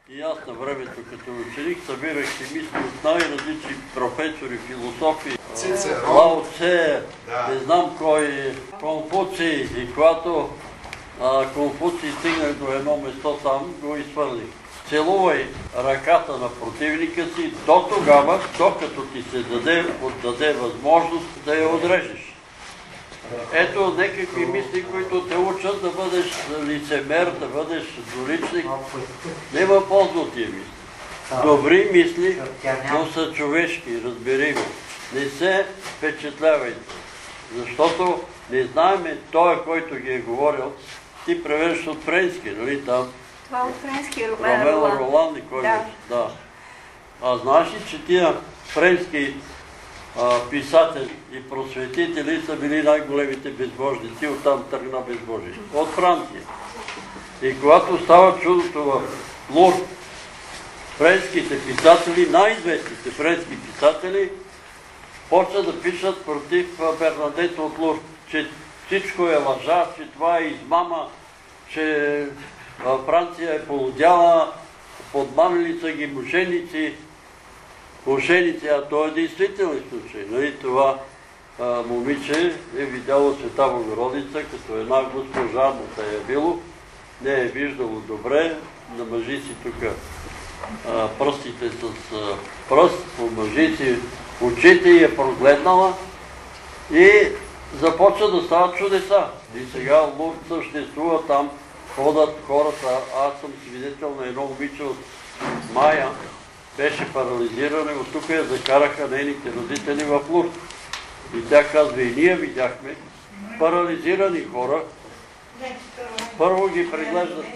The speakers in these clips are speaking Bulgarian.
И аз на времето като ученик събирах си мисли от най-различни професори, философи, Лао Цзе, не знам кой, Конфуций. И когато Конфуций стигнах до едно место там, го изхвърлих. Целувай ръката на противника си до тогава, докато ти се отдаде възможност да я отрежеш. Ето някакви мисли, които те учат да бъдеш лицемер, да бъдеш двуличник. Няма полза от тия мисли. Добри мисли, но са човешки, разберими. Не се впечатлявайте, защото не знаеме той, който ги е говорил. Ти превеждаш от френски, нали там? Това от френски, Ромело Роланди, кой беше? Да. А знаеш ли, че тия френски писатели и просветители са били най-големите безбожници, оттам тръгна безбожие. От Франция. И когато става чудото в Лурд, френските писатели, най-известните френски писатели, почват да пишат против Бернадета от Лурд, че всичко е лъжа, че това е измама, че Франция е полудяла, подмамили са ги мошеници, а то е действителен случай. Нали? Това момиче е видяло Света Богородица, като една госпожа му се е било, не е виждало добре, намажи си тук пръстите с пръст, помажи си очите и е прогледнала и започва да стават чудеса. И сега Лурд съществува там, ходят хората. Аз съм свидетел на едно момиче от Мая, беше парализирана, от тук я закараха нейните родители в Лурд. И тя казва, и ние видяхме парализирани хора. Първо ги преглеждат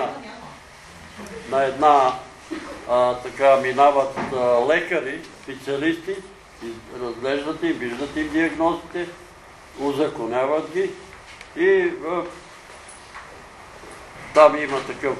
на една така минават лекари, специалисти, разглеждат и виждат им диагнозите, узаконяват ги и там има такъв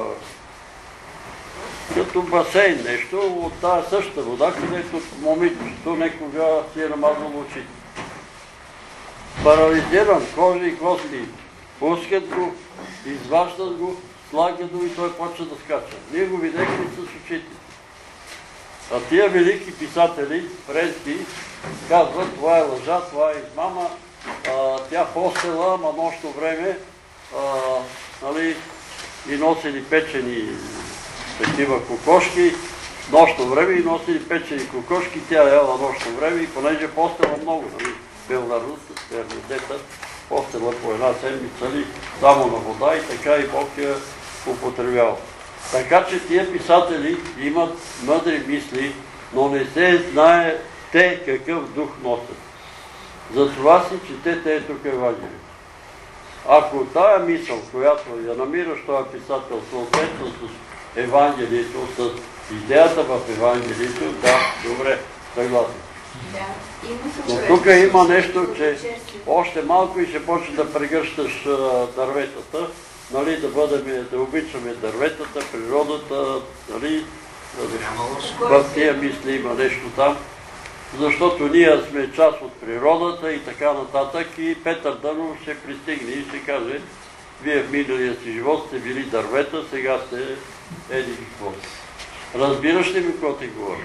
като басейн нещо, от тази същата вода, където момичето некога си е намазало очите. Парализиран, кожа и кости, пускат го, изваждат го, слагат го и той почва да скача. Ние го видехме с очите. А тия велики писатели, френски, казват, това е лъжа, това е измама, тя постела, ама нощно време, и носили печени такива кокошки, нощно време и носили печени кокошки, тя яла нощно време и понеже постела много, Бернадета, постела по една седмица само на вода и така и Бог я употребява. Така че тия писатели имат мъдри мисли, но не се знае те какъв дух носят. Затова си четете тук Евангелието. Ако тая мисъл, която я намираш този писател, съответно с Евангелието, с идеята в Евангелието, да, добре, съгласен. Но тук има нещо, че още малко и ще почне да прегръщаш дърветата, нали, да обичаме дърветата, природата, нали, в тия мисли има нещо там, защото ние сме част от природата и така нататък и Петър Дънов ще пристигне и ще каже, вие в миналия си живот сте били дървета, сега сте еди какво. Разбираш ли ми какво ти говори?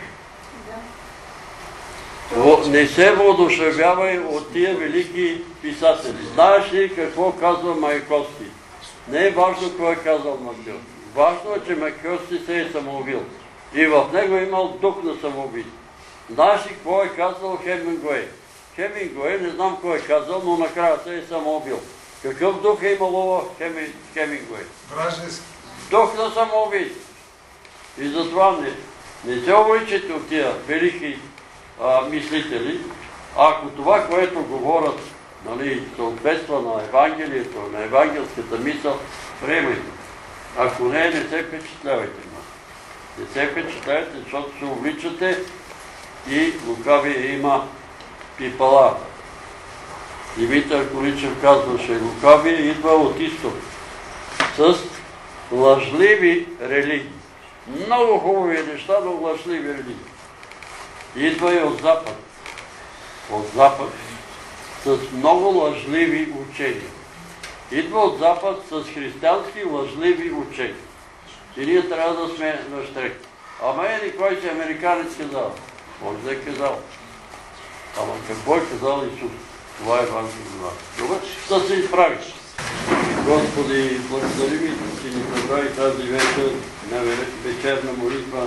Не се воодушевявай от тия велики писатели. Знаеш ли какво казва Маяковски? Не е важно кой е казал Маяковски. Важно е, че Маяковски се е самоубил. И в него е имал дух на самоубийство. Знаеш ли какво е казал Хемингуей? Хемингуей, не знам кой е казал, но накрая се е самоубил. Какъв дух е имало Хемингуей? Вражески. Дух на самоубийство. И затова не се увличате от тия велики мислители, ако това, което говорят, съответства на Евангелието, на евангелската мисъл, приемайте. Ако не се впечатлявайте. Не се впечатлявайте, защото се увличате и лукавия има пипала. Димитър Количев казваше, лукавия идва от изток с лъжливи религии. Много хубави неща, но лъжливи религии. Идва и от Запад. От Запад с много лъжливи учения. Идва от Запад с християнски лъжливи учения. И ние трябва да сме на штрек. Ама еди кой си американец казал? Може да е казал. Ама какво е казал Исус? Това е важно за нас. Добре, да се изправиш. Господи, благодарим и, че ни събрави тази вечер на вечерна молитва.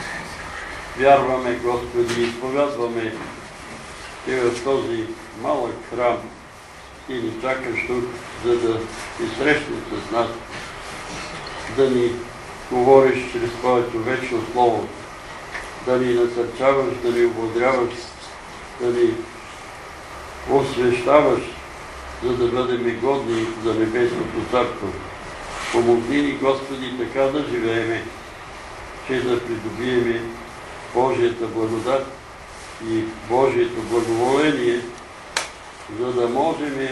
Вярваме, Господи, изповядваме Ти в този малък храм и ни чакаш тук, за да ти срещнеш с нас, да ни говориш чрез Твоето вечно Слово, да ни насърчаваш, да ни ободряваш, да ни освещаваш, за да бъдем годни за Небесното Царство. Помогни ни, Господи, така да живееме, че да придобиеме Божията благодат и Божието благоволение, за да можем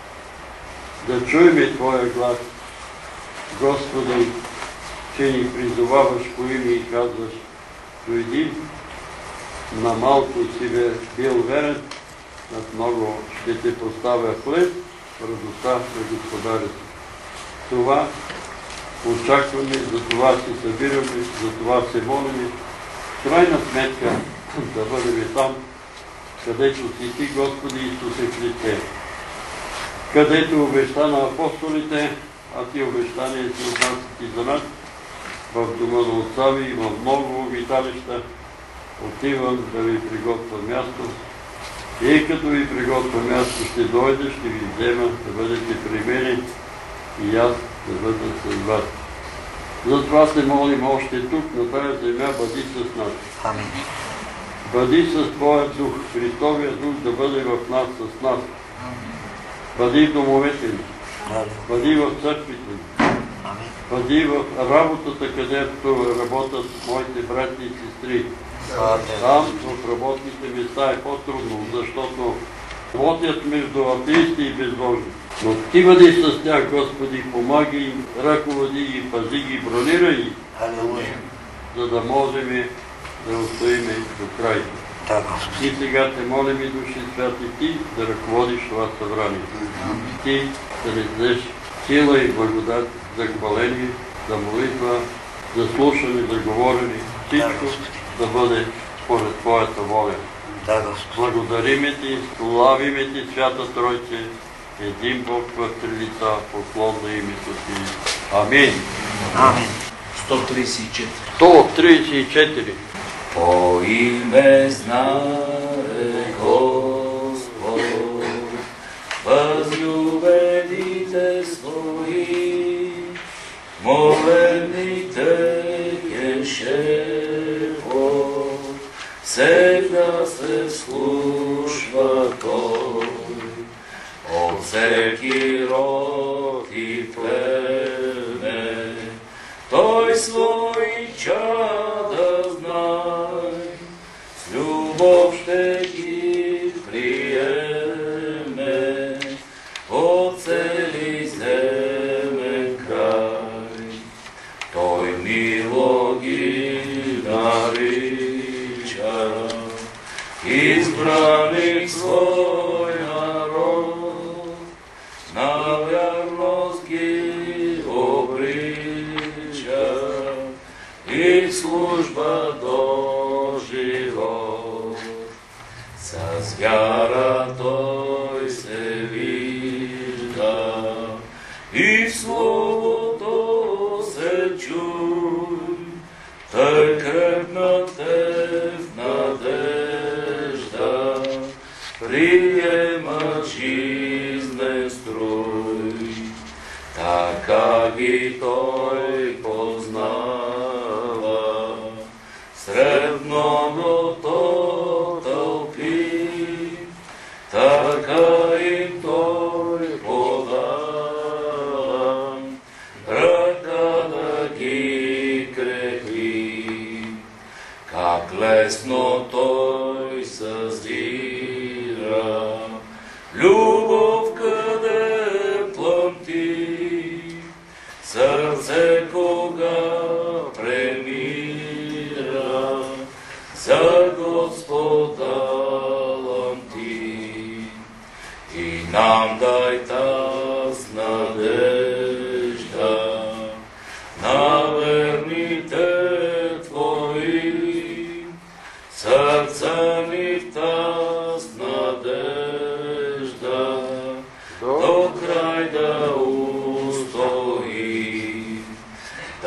да чуем Твоя глас. Господи, че ни призоваваш по име и казваш: дойди, на малко си бил верен, над много ще те поставя хлеб в радостта на Господаря си. Това очакваме, за това се събираме, за това се молим. В крайна сметка да бъдем там, където си Ти, Господи Исусе Христе, където обеща на апостолите, а Ти обещания си отнасят и за нас, в дома на Отца Ви и в много обиталища. Отивам да Ви приготвя място. И като Ви приготвя място, ще дойда, ще Ви взема, да бъдете при мене и аз да бъда с вас. Затова се молим още тук, на тази земя, бъди с нас. Амин. Бъди с Твоя дух, Христовия дух да бъде в нас, с нас. Бъди в домовете ни, бъди в църквите ни, бъди в работата, където работят моите брати и сестри. Там в работните места е по-трудно, защото работят между атеисти и безбожни. Но Ти бъди с тях, Господи, помаги им, ръководи ги, пази ги, бронирай ги, за да можем да устоим до край. И сега Те молим и Души Святи, Ти да ръководиш това събрание. Ти да ни дадеш сила и благодат за хваление, за молитва, за слушане, за говорене, всичко да бъде според Твоята воля. Благодариме Ти, славиме Ти, Свята Тройце, един Бог в три лица, поклон на името Ти. Амин. Амин. 134. 134. По име знае Господ, възлюбените свои, молебните гешефо, сега се слушва Той, от всеки род и племе, Той свои чада знае, с любов ще ги приеме от цели земен край. Той мило ги нарича, избраник свой народ, на вярност ги обрича и служба до живот. С вяра Той се вижда и в Словото се чуй, Тъй крепна те в надежда, приема жизнен струй. Така ги Той познава, сред многото тълпи, така им Той подава, ръка да ги крепи. Как лесно Той съзира, любов къде плъмти, сърце кога премира, за Господа ламти. И нам дай таз надежда, на верни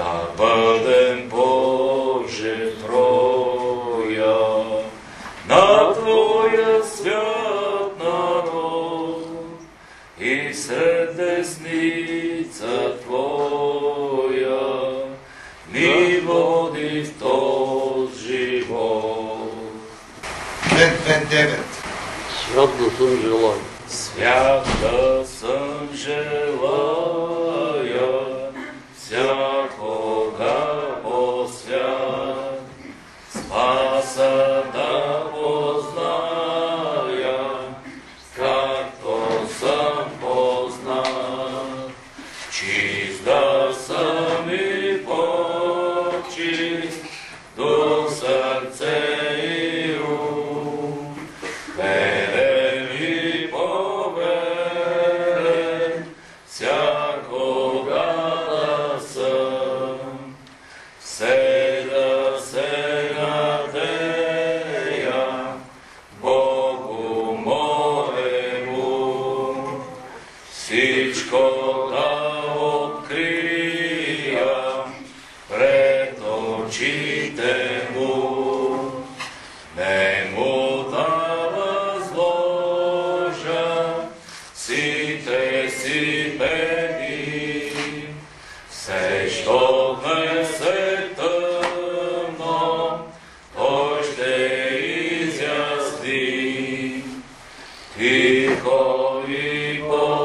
да бъдем Боже Троя на Твоя свят народ и сред десница Твоя ни води в този живот. Член 29. Свят да съм желая. Свят да съм желая, всякога по свят, спаса да позная, както съм познат. Чист да съм и по-чист, до сърце и ум, верен и поверен, всякога да съм. Все да се надея Богу моему, всичко да открия пред очите му, не му да възложа сите си беди, все, що днес е тъмно, той ще изясни. Тихо и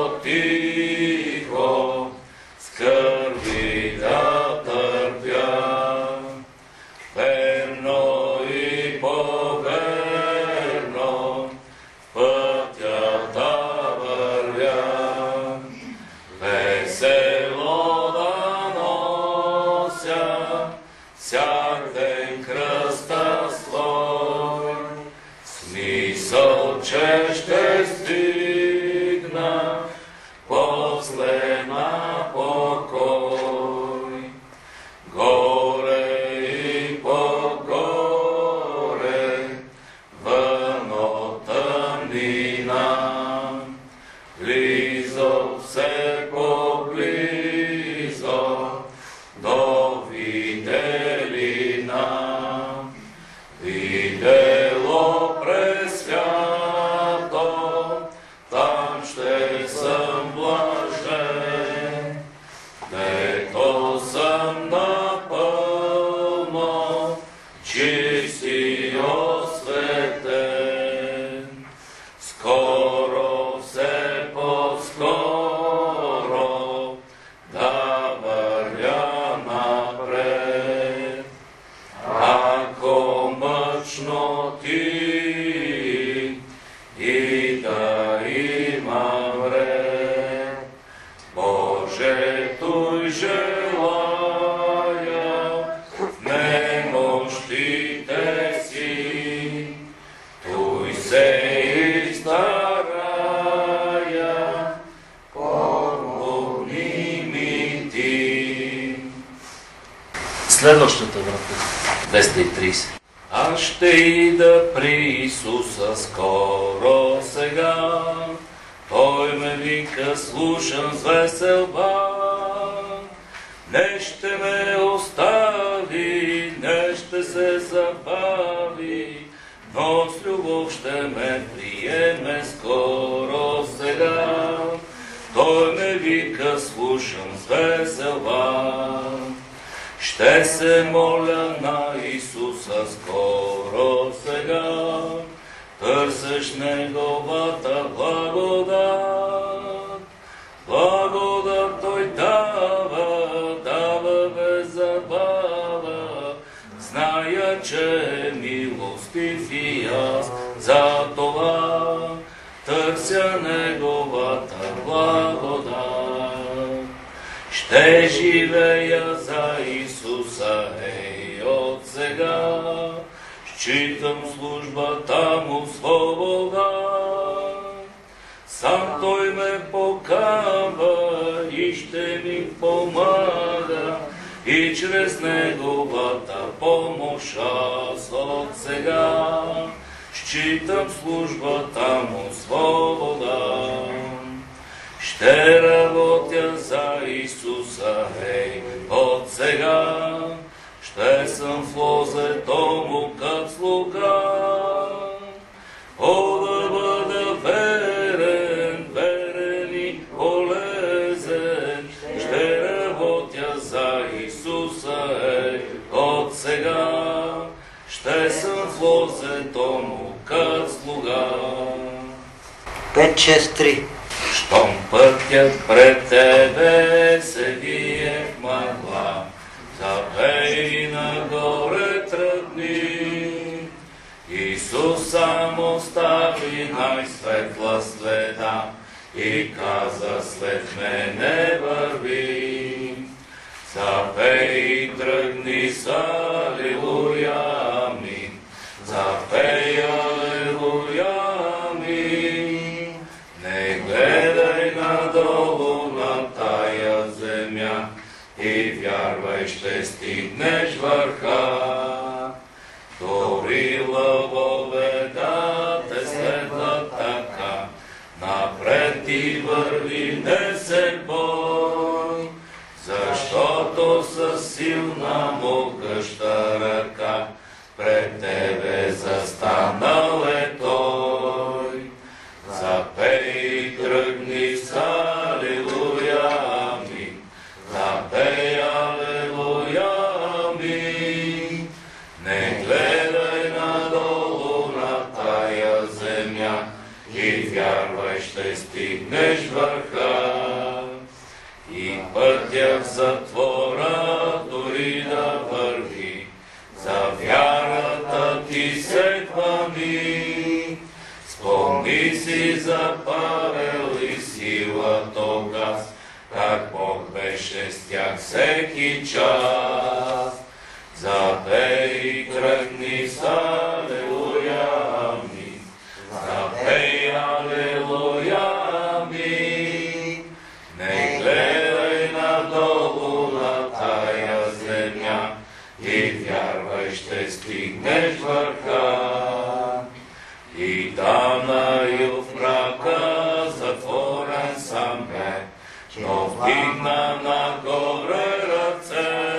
по-тихо, скърби да търпя, верно и по-верно, пътя да вървя, весело да нося всяк ден кръста свой, смисъл, че ще стигна после на покой. Горе и по-горе, вън от тъмнина, близо, все по-близо, до виделина. Видело през свято, там ще съм блажен, дето съм напълно чист и осветен. Скоро, все по-скоро, да вървя напред. Ако мъчно ти и да има вред, Боже, той желая в немощите си, той се изстарая, помогни ми ти. Следващата врата. 230. Аз ще ида при Исуса скоро сега, Той ме вика, слушам с весел бас. Не ще ме остави, не ще се забави, но с любов ще ме приеме скоро сега. Той ме вика, слушам с весел бас. Ще се моля на Исуса скоро сега, търсеш Неговата благодат. Благодат Той дава, дава без забава. Зная, че е милостив и аз за това търся Неговата благодат. Ще живея за Исуса, от сега, считам службата му свобода. Сам Той ме покава и ще ми помага, и чрез Неговата помощ аз от сега считам службата му свобода. ще работя за Исуса, хей, от сега. Ще съм в лозето му кът слуга. О, да бъда верен, верен и полезен. Ще работя за Исуса, от сега. Ще съм в лозето му кът слуга. 5-6-3. Щом пътят пред тебе се вие в мъгла, запей нагоре тръгни. Исус само остави най-светла следа и каза след мене върви. Запей и тръгни с алилуя, амин. Запей алилуя, амин. Не гледай надолу на тая земя и вярвай, ще стигнеш върха. Дори лъвове да те следват така, напред ти върви, не се бой, защото със силна могъща ръка пред тебе застанал е той. Запей и тръгни с алилуя, амин. Запей алилуя, амин. Не гледай надолу на тая земя и вярвай, ще стигнеш върха. И пътя в затвора дори да върви, за вярата ти се хвани. Спомни си за Павел и Сила тогаз, как Бог беше с тях всеки час. Запей и тръгни с алилуя, амин. Запей алилуя, амин. Не гледай надолу на тая земя и вярвай, ще стигнеш върха. И там на юг мрака затворен сам бе, но вдигна нагоре ръце,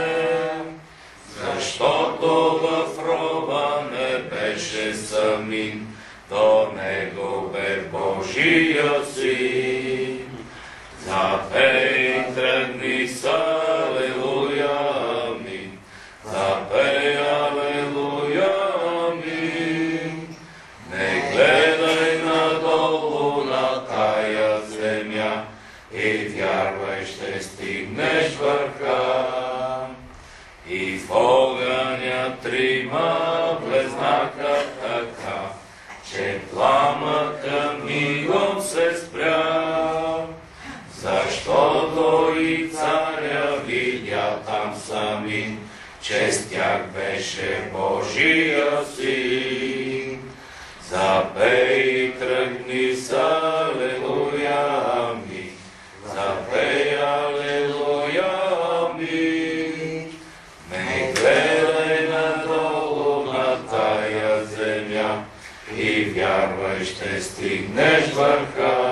защото в роба не беше самин, до него бе Божия син. Запей, тръгни с алилуя, амин. Запей алилуя, амин. Не гледай надолу на тая земя и вярвай, ще стигнеш върха. И в огъня трима влезнаха така, че пламъка мигом се спря. Защото и царя видя там самин, че с тях беше Божия син. Запей и тръгни с алилуя, амин. Запей алилуя, амин. Не гледай надолу на тая земя и вярвай, ще стигнеш върха.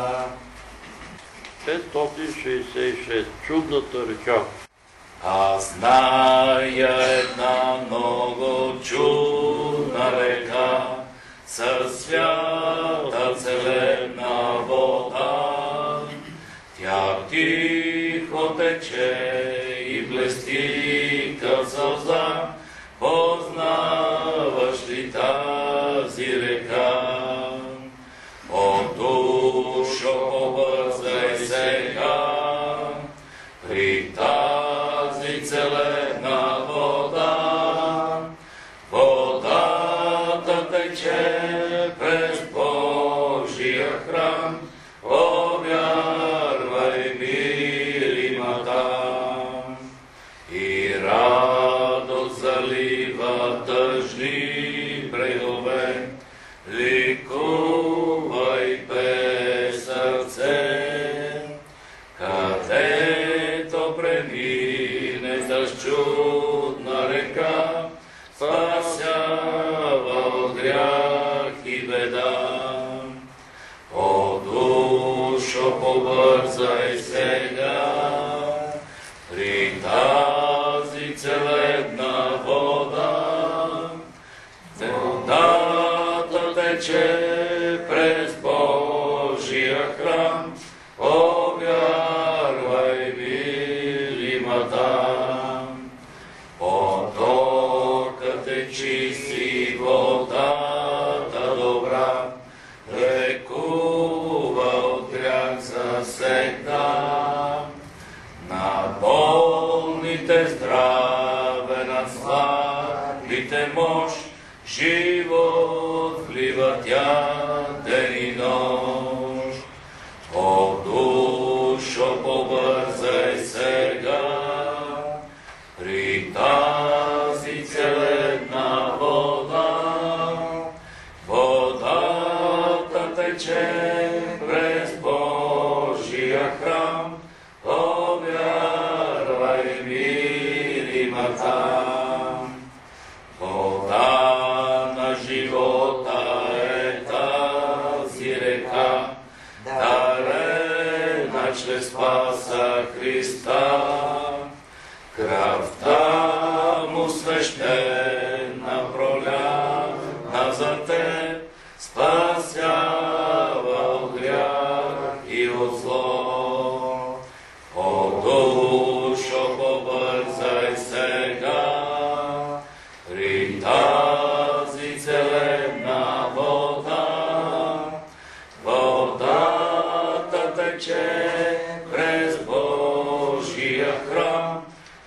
566. Чудната река. Аз зная една много чудна река, със свята целебна вода. Тя тихо тече и блести като сълза. Познаваш ли тази река? О, душо, побързай сега при тази целебна вода. Водата тече през Божия храм. Повярвай, мили мадам. И радост залива тъжни брегове. Ликувай, пей сърце, където премине тази чудна река, спасява от грях и беда. О, душо, побързай тече през Божия храм, повярвай, милима там. Потокът е чисти, водата добра, лекува от грях засегна. На болните здраве, на слабите мощ, живот влива тя ден и нощ. О, душо, побързай сега, при тази целебна вода. Водата тече през Божия храм, повярвай, милима там. Вода на живота е тази река, дарена чрез Спаса Христа. Кръвта му свещена проляна за теб, спасява от грях и от зло. О, душо, побързай сега, при тази целебна вода. Водата тече през Божия храм,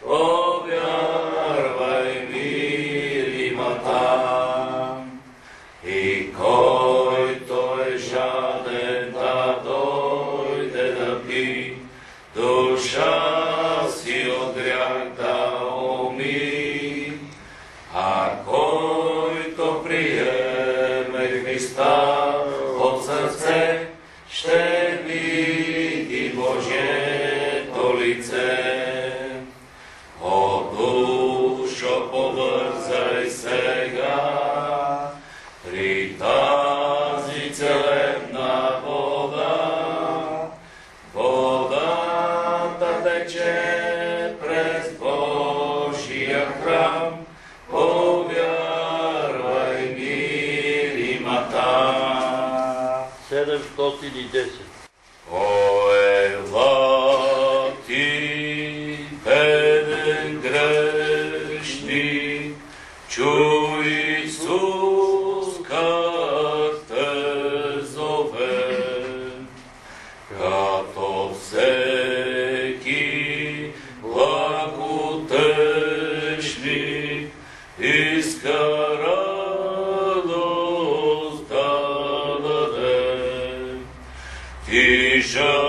повярвай, милима там. И който е жаден да дойде да пи, душа си от грях да уми. А който приеме Христа от сърце, ще види Божието лице. О, душо, побързай сега, при тази целебна вода. Водата тече през Божия храм, повярвай, милима там. 710. О, ела ти, беден грешник, чуй Исус как те зове, като всеки благодетник иска радост да даде. Ти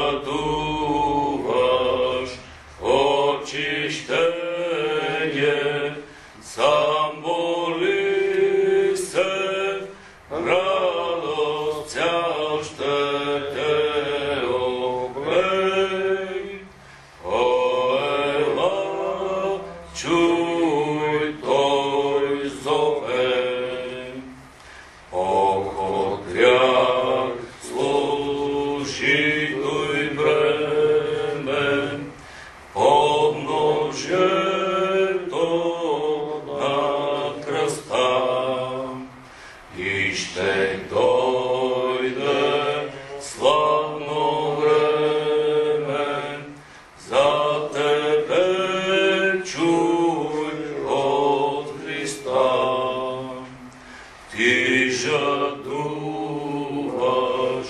жадуваш очищение, сам моли се, радост цял ще те облей. О, ела, чуй, той зове. Ох, от грях служител и бремен, подножието на кръста. И ще дойде славно време, за тебе чуй от Христа. Ти жадуваш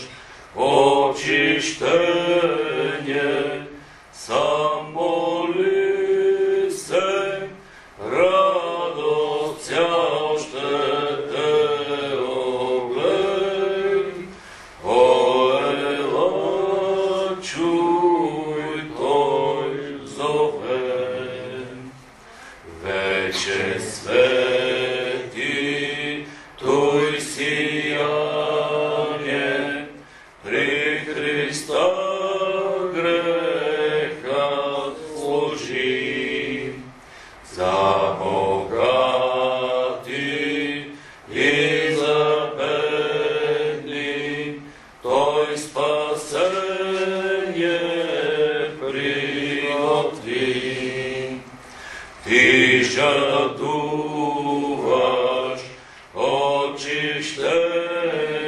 очищение, сам моли се, радост цял ще те облей. О, ела, чуй, той зове. Вече свети той сияние, при Христа грехът служи. За богати и за бедни той спасение приготви. Ти жадуваш очищение,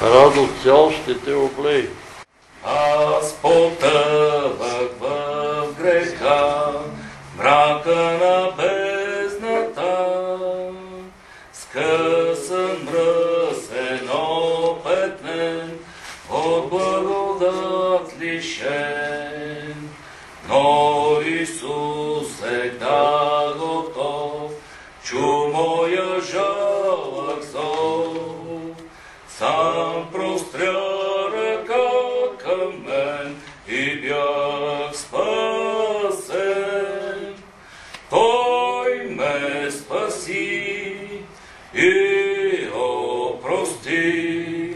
радост цял ще те облей. Аз потъвах в греха, мрака на бездната, скъсан, мръсен, опетнен, от благодат лишен. Но Исус всегда готов, чу моя жалък зов, сам простря ръка към мен и бях спасен. Той ме спаси и опрости,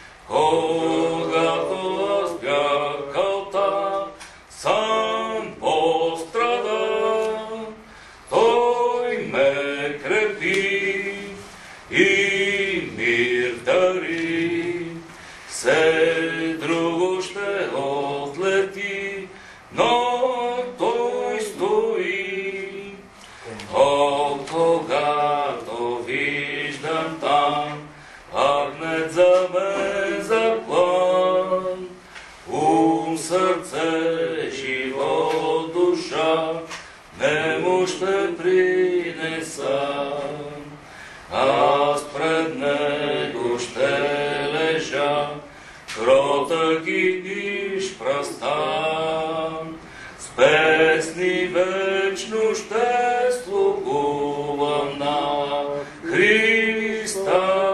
когато аз бях калта, сам пострада. Той ме крепи и мир дари. Все друго ще отлети, но той стои. От когато виждам там агнец за мен заклан, ум, сърце, живот, душа, не му ще принеса. Аз пред него ще лежа, кротък и ниш пръстан, с песни вечно ще слугувам на Христа.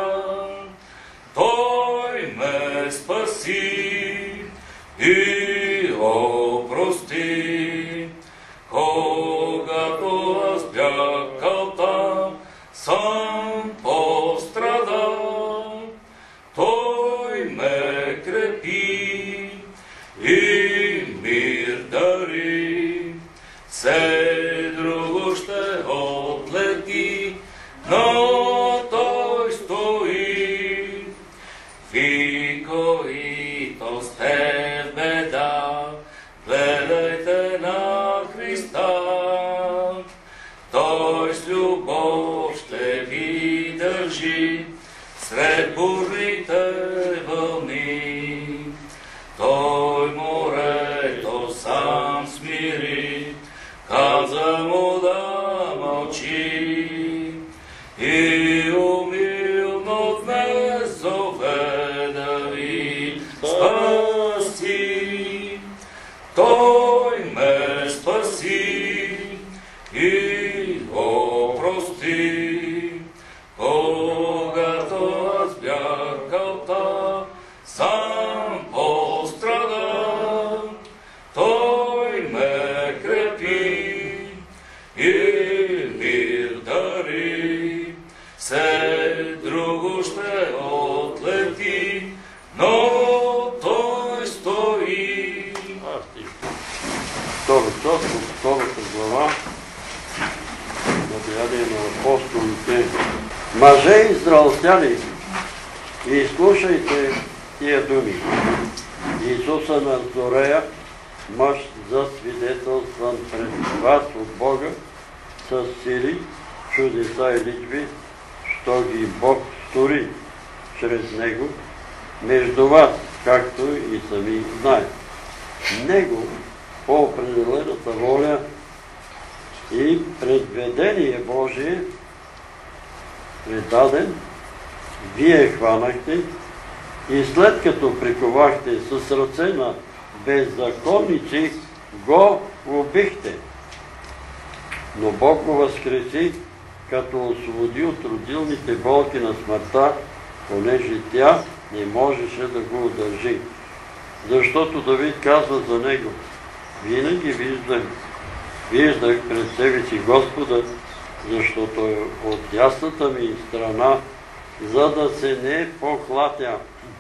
Той ме спаси и опрости, когато аз бях калта, сам пострада. Той ме крепи и мир дари. Все друго ще отлети, но той стои. Ви, които сте в беда, гледайте на Христа. Той с любов ще ви държи сред бурните вълни. Той морето сам смири, каза му да мълчи, и умилно днес зове да ви спаси. Той ме спаси и опрости, когато аз бях калта, сам пострада. Той ме крепи и мир дари. Все друго ще отлети, но той стои. Втора част от втората глава на Деяния на апостолите. Мъже израелтяни, изслушайте тия думи. Исуса Назорея, мъж засвидетелстван пред вас от Бога, с сили, чудеса и личби, що ги Бог стори чрез Него, между вас, както и сами знаете. Него по определената воля и предведение Божие предаден, вие хванахте и след като приковахте с ръце на беззаконници, го убихте. Но Бог го възкреси, като освободи от родилните болки на смъртта, понеже тя не можеше да го удържи. Защото Давид казва за него: винаги виждах пред себе си Господа, защото е от ясната ми страна, за да се не похлатя.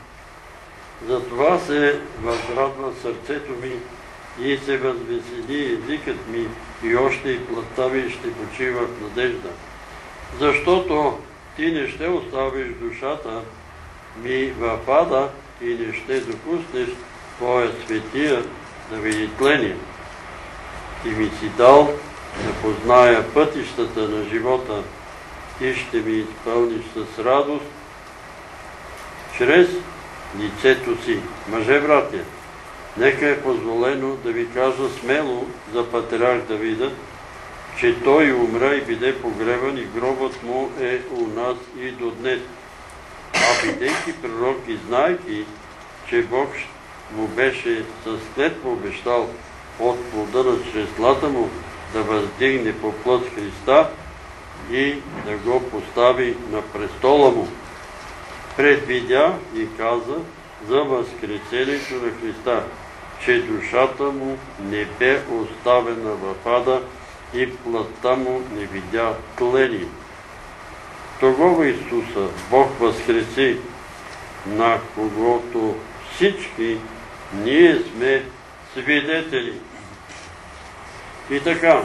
Затова се възрадва сърцето ми и се възвесели езикът ми, и още и плътта ми ще почива в надежда. Защото ти не ще оставиш душата ми в ада и не ще допуснеш твоя светия да види тление. Ти ми си дал да позная пътищата на живота, ти ще ми изпълниш с радост чрез лицето си. Мъже, братя, нека е позволено да ви кажа смело за патриарх Давида, че той умра и биде погребан и гробът му е у нас и до днес. А бидейки пророк и знайки, че Бог му беше с клетва обещал от плода на чреслата му да въздигне по плът Христа и да го постави на престола му. Предвидя и каза за възкресението на Христа, че душата му не бе оставена в ада и плътта му не видя тление. Тогава Исуса Бог възкреси, на когото всички ние сме свидетели. И така,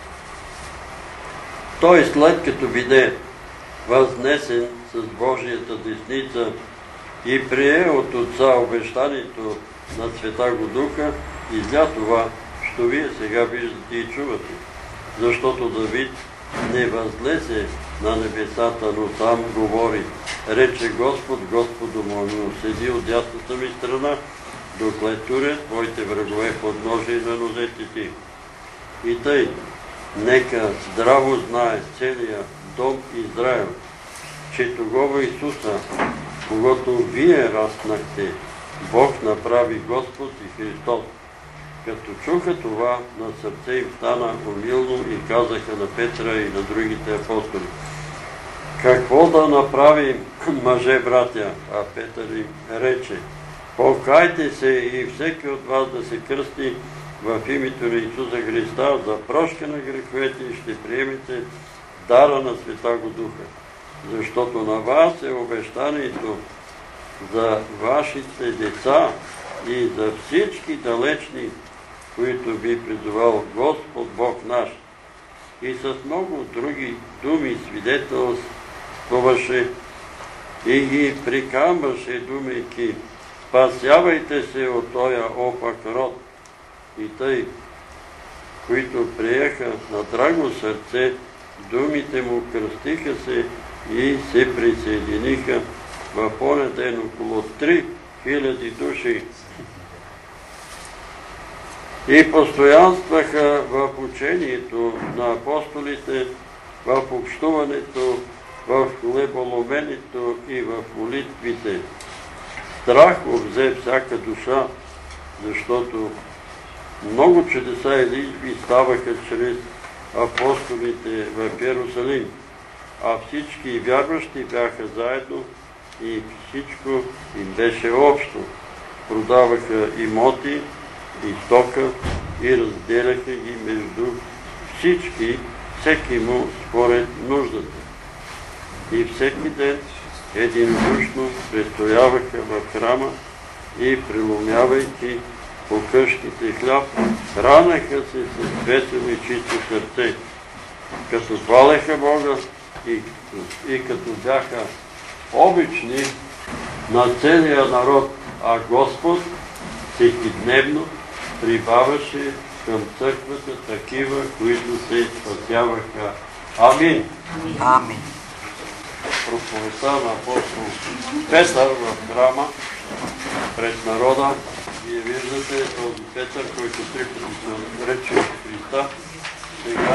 той след като биде възнесен с Божията десница и прие от Отца обещанието на Святаго Духа, изля това, що вие сега виждате и чувате. Защото Давид не възлезе на небесата, но там говори: рече Господ Господу моему, седи от дясната ми страна, докле турят твоите врагове подножие на нозете ти. И тъй, нека здраво знае целия дом Израел, че тогава Исуса, когато вие разпнахте, Бог направи Господ и Христос. Като чуха това, на сърце им стана умилно и казаха на Петра и на другите апостоли: какво да направим, мъже, братя? А Петър им рече: покайте се и всеки от вас да се кръсти в името на Исуса Христа за прошка на греховете и ще приемете дара на Святаго Духа. Защото на вас е обещанието за вашите деца и за всички далечни, които би призовал Господ Бог наш. И с много други думи свидетелствуваше и ги прикамваше, думайки: спасявайте се от тоя опак род. И тъй, които приеха на драго сърце думите му, кръстиха се и се присъединиха в оня ден около 3000 души. И постоянстваха в учението на апостолите, в общуването, в хлеболоменето и в молитвите. Страх обзе всяка душа, защото много чудеса и личби ставаха чрез апостолите в Йерусалим, а всички вярващи бяха заедно и всичко им беше общо. Продаваха имоти и стока и разделяха ги между всички, всеки му според нуждата. И всеки ден единодушно престояваха в храма и, преломявайки по къщите хляб, хранеха се с весело и чисто сърце, като хвалеха Бога и като бяха обични на целия народ, а Господ всекидневно прибавяше към църквата такива, които се спасяваха. Амин. Амин. Проповедта на апостол Петър в храма пред народа. Вие виждате този Петър, който 3 пъти се рече Христа. Сега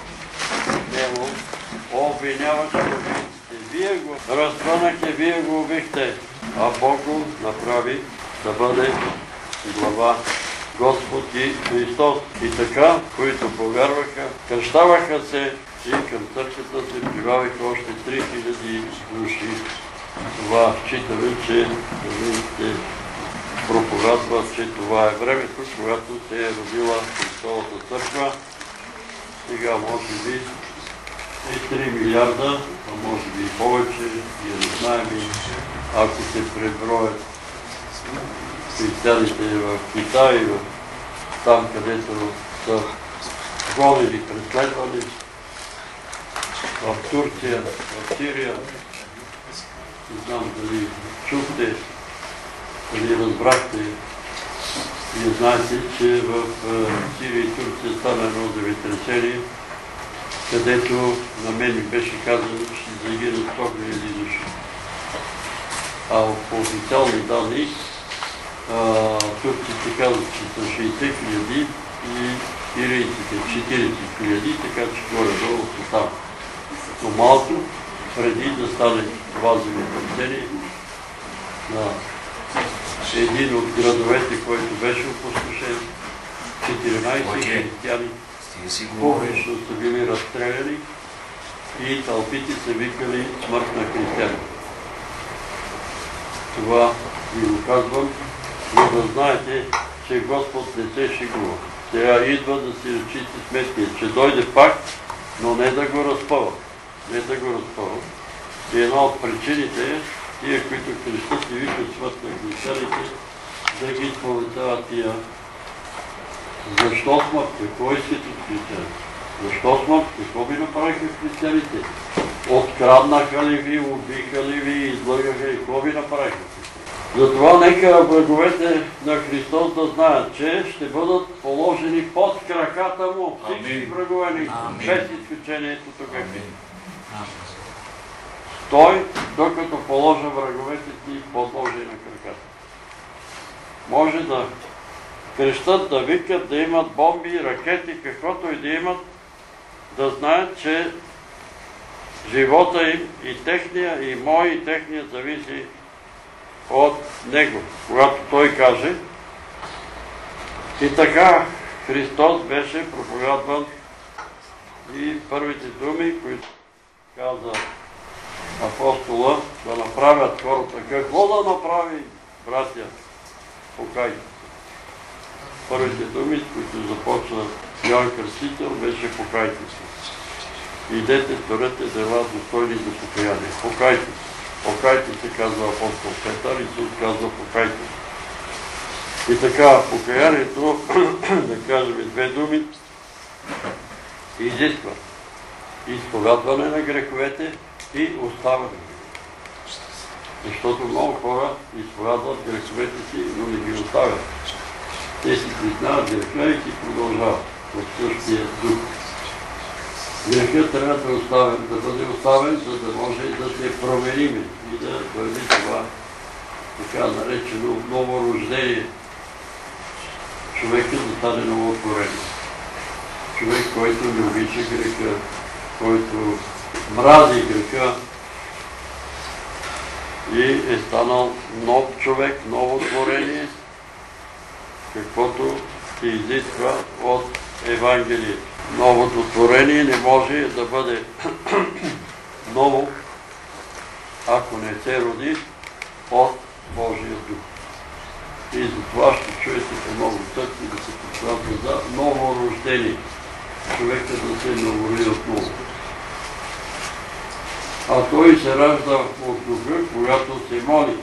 него обвиняваше убийците. Вие го разпънахте, вие го убихте, а Бог го направи да бъде глава Господ и Христос. И така, които повярваха, кръщаваха се и към църквата се прибавиха още 3000 души. Това считаме, че новините проповядват, че това е времето, когато се е родила Христовата църква. Сега може би и 3 милиарда, а може би и повече, и не знаем, ако се преброят християните в Китай, там където са гонени, преследвани, в Турция, в Сирия. Не знам дали чухте, дали разбрахте. Вие знаете, че в Сирия и Турция стана едно земетресение, където на мен ми беше казано, че ще загинат 100 000 души. а по официални данни турците казват, че са 60 000 и сирийците 40 000, така че горе-долу са там. Но малко преди да стане това земетресение на един от градовете, който беше опустошен, 14 християни публично са били разстреляни и тълпите са викали смърт на християни. Това ви го казвам, за да знаете, че Господ не се шегува. Сега идва да си разчисти сметкия, че дойде пак, но не да го разпъва. Не да го разпъва. И една от причините е, тия, които крещат и викат смърт на християните, да ги изповедават тия. Защо смърт? Какво искат от християните? Защо смърт? Какво би направиха християните? Откраднаха ли ви, убиха ли ви, излъгаха и какво ви направиха? Затова нека враговете на Христос да знаят, че ще бъдат положени под краката му всички врагове, без изключението тук. Той, докато положа враговете ти, подложи на краката. Може да крещат, да викат, да имат бомби, ракети, каквото и да имат, да знаят, че живота им и техния, и мой, и техния зависи от него, когато той каже. И така Христос беше проповядван и първите думи, които каза апостола, да направят хората. Какво да направи, братя? Покайте се. Първите думи, с които започна Йоан Кръстител, беше покайте се. Идете, сторете дела достойни за покаяние. Покайте се. Покайте се, казва апостол Петър, Исус казва покайте се. И така, покаянието, да кажем две думи, изисква изповядване на греховете и оставане. Защото много хора изповядват греховете си, но не ги оставят. Те си признават греха и си продължават в същия дух. Грехът трябва да бъде оставен, за да може да се променим и да дойде това така наречено ново рождение. Човекът да стане новотворение. Човек, който не обича греха, който мрази греха и е станал нов човек, ново творение, каквото се изисква от Евангелието. Новото творение не може да бъде ново, ако не се роди от Божия дух. И затова ще чуете по много църкви да се проповядва за ново рождение. Човекът да се новороди отново. А той се ражда от духа, когато се моли.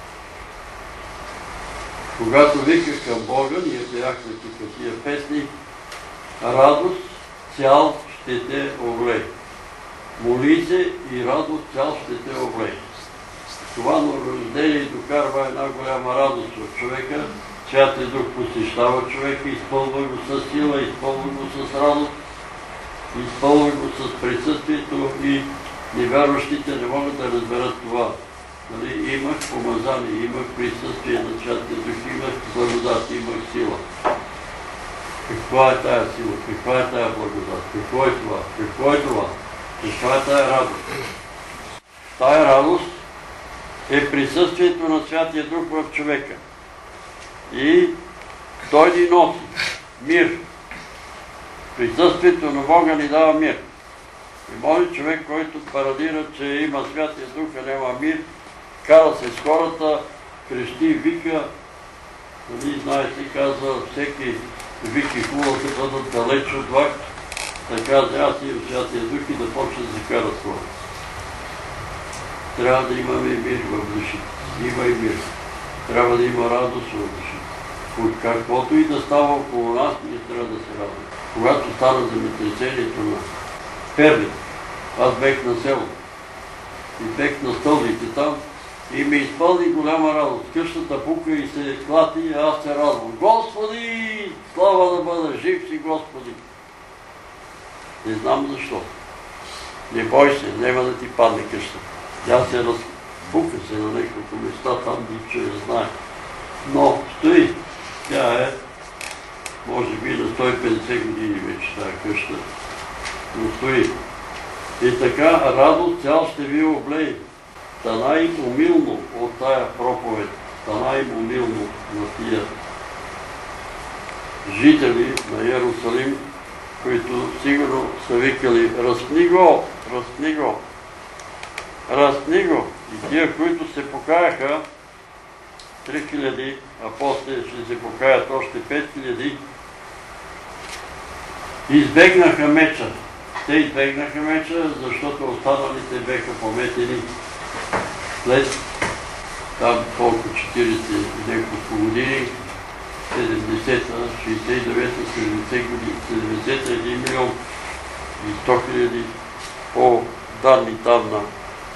Когато вика към Бога, ние пеяхме тук тия песни, радост цял ще те облее. Моли се и радост цял ще те облее. Това новорождение докарва една голяма радост от човека. Святия Дух посещава човека, изпълва го с сила, изпълва го с радост, изпълва го с присъствието и невярващите не могат да разберат това. Нали? Имах помазание, имах присъствие на Святия Дух, имах благодат, имах сила. Каква е тая сила? Каква е тая благодат? Какво е това? Какво е това? Каква е тая радост? Тая радост е присъствието на Святия Дух в човека. И той ни носи мир. Присъствието на Бога ни дава мир. И може човек, който парадира, че има Святия Дух, а няма мир, кара се с хората, крещи, вика. Нали, знаете, казва, всеки вик и хубаво да бъдат далеч от влак, да каже, аз имам Святия Дух и да почне да се карат хората. Трябва да имаме мир в душите. Има и мир. Трябва да има радост в душите. От каквото и да става около нас, ние трябва да се радваме. Когато стана земетресението на Перник, аз бех на село и бех на стълбите там и ми изпълни голяма радост. Къщата пука и се клати и аз се радвам. Господи! Слава да бъда! Жив си, Господи! Не знам защо. Не бой се, няма да ти падне къщата. Тя се Пука се на няколко места, там никой не знае. Но стои. Тя е, може би, на 150 години вече тази къща. Но стои. И така, радост цял ще ви облей. Тана им умилно от тая проповед. Тана им умилно на тия жители на Иерусалим, които сигурно са викали: разпни го, разпни го, разпни го. И тия, които се покаяха, 3000, а после ще се покаят още 5000, избегнаха меча. Те избегнаха меча, защото останалите беха пометени след там колко 40 и няколко години, 70-та, 69-та, 70 години, 70-та, 1 милион и 100 хиляди по данни там на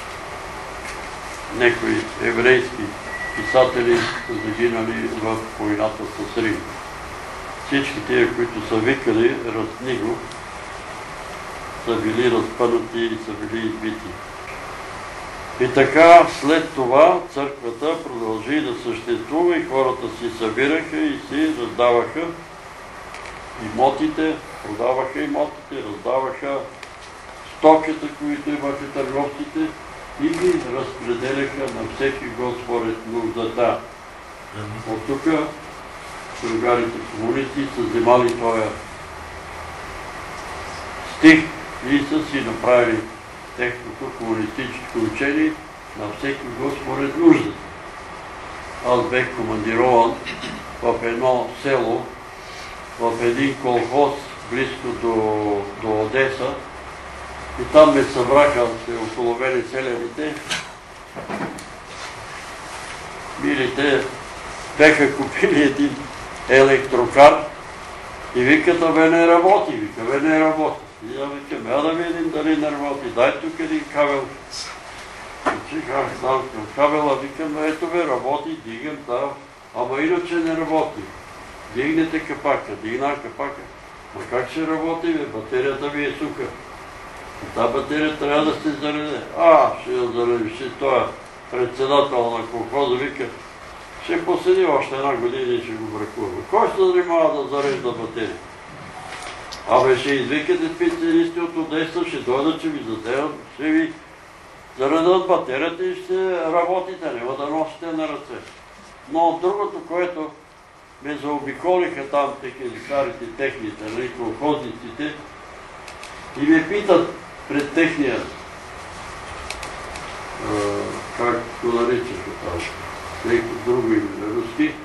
някои еврейски писатели са загинали в войната с Рим. Всички тия, които са викали разпни го, са били разпънати и са били избити. И така, след това църквата продължи да съществува и хората си събираха и си раздаваха имотите, продаваха имотите, раздаваха стоката, които имаха търговците, и ги разпределяха на всеки го според нуждата. От тук другарите комунисти са вземали този стих и са си направили техното комунистическо учение на всеки го според нуждата. Аз бех командирован в едно село, в един колхоз близко до Одеса, и там ме събраха се около мене селяните. Милите беха купили един електрокар и викат: абе не работи, вика, бе не работи. И я викам: да видим дали не работи, дай тук един кабел. Чихах там към кабела, викам: ето бе, работи, дигам там, ама иначе не работи. Дигнете капака, дигна капака. Ма как ще работи, бе, батерията ви е суха. Та батерия трябва да се зареде. Ще я зареди, ще това председател на колхоза вика: ще поседи още една година и ще го бракува. Кой ще занимава да зарежда батерия? Абе ще извикате специалисти от Одеса, ще дойдат, ще ви задеват, ще ви заредат батерията и ще работите, няма да носите на ръце. Но другото, което ме заобиколиха там техникарите, техните, колхозниците, и ме питат пред техния, как го наричаха там, някакво друго име, руски.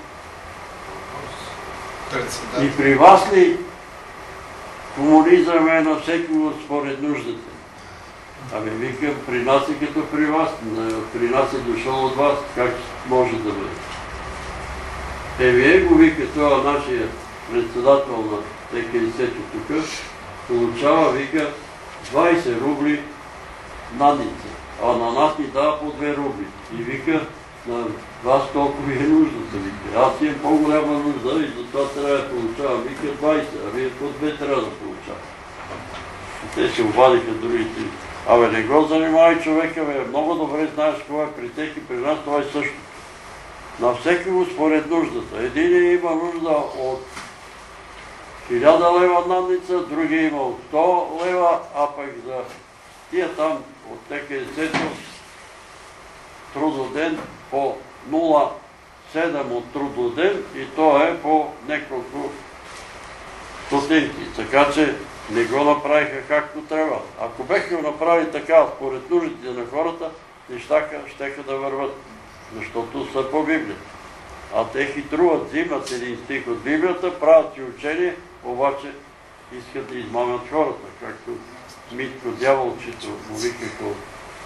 И при вас ли комунизъм е на всекого според нуждата? Абе викам: при нас е като при вас, при нас е дошъл от вас, как може да бъде? Вие го вика, това нашия председател на ТКС-то тук, получава, вика, 20 рубли надница, а на нас ни дава по 2 рубли. И вика: на вас толкова ви е нуждата, вика. Аз имам по-голяма нужда и затова трябва да получавам. Вика: 20, а вие по 2 трябва да получавате. И те се обадиха другите: абе не го занимавай човека, бе, много добре знаеш това е при тех и при нас, това е също. На всеки го според нуждата. Един има нужда от 1000 лева надница, другия има от 100 лева, а пък за тия там от ТКС-то трудоден по 0,7 от трудоден и то е по няколко стотинки. Така че не го направиха както трябва. Ако беха го направили така според нуждите на хората, нещака щеха да върват, защото са по Библията. А те хитруват, взимат един стих от Библията, правят си учение, обаче искат да измамят хората, както Митко Дяволчето му викаха от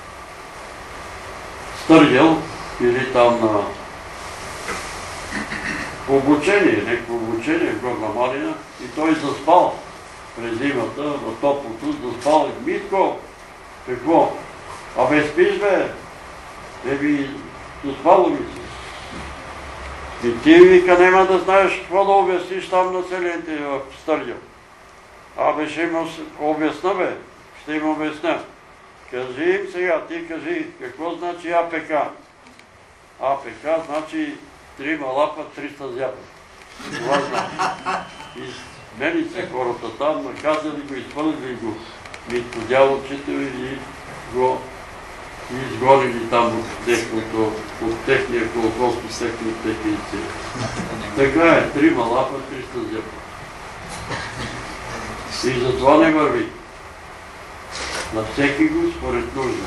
Стъргел, или там на обучение, някакво обучение в Горна Малина, и той заспал през зимата, на топлото, заспал и: Митко, какво? Абе спиш, бе? Заспало ми се. И ти, вика, няма да знаеш какво да обясниш там населените в Стъргел. Абе ще има обясна, бе, ще им обясня. Кажи им сега, ти кажи, какво значи АПК? АПК значи 3 лапа, 300 зяпа. Това значи. Измени се хората там, наказали го, изпълнили го митодялочите и го изгонили там от техния колокол с техните кейци. Така е, 3 лапа, 300 зяпа. И затова не върви. На всеки го според нужда.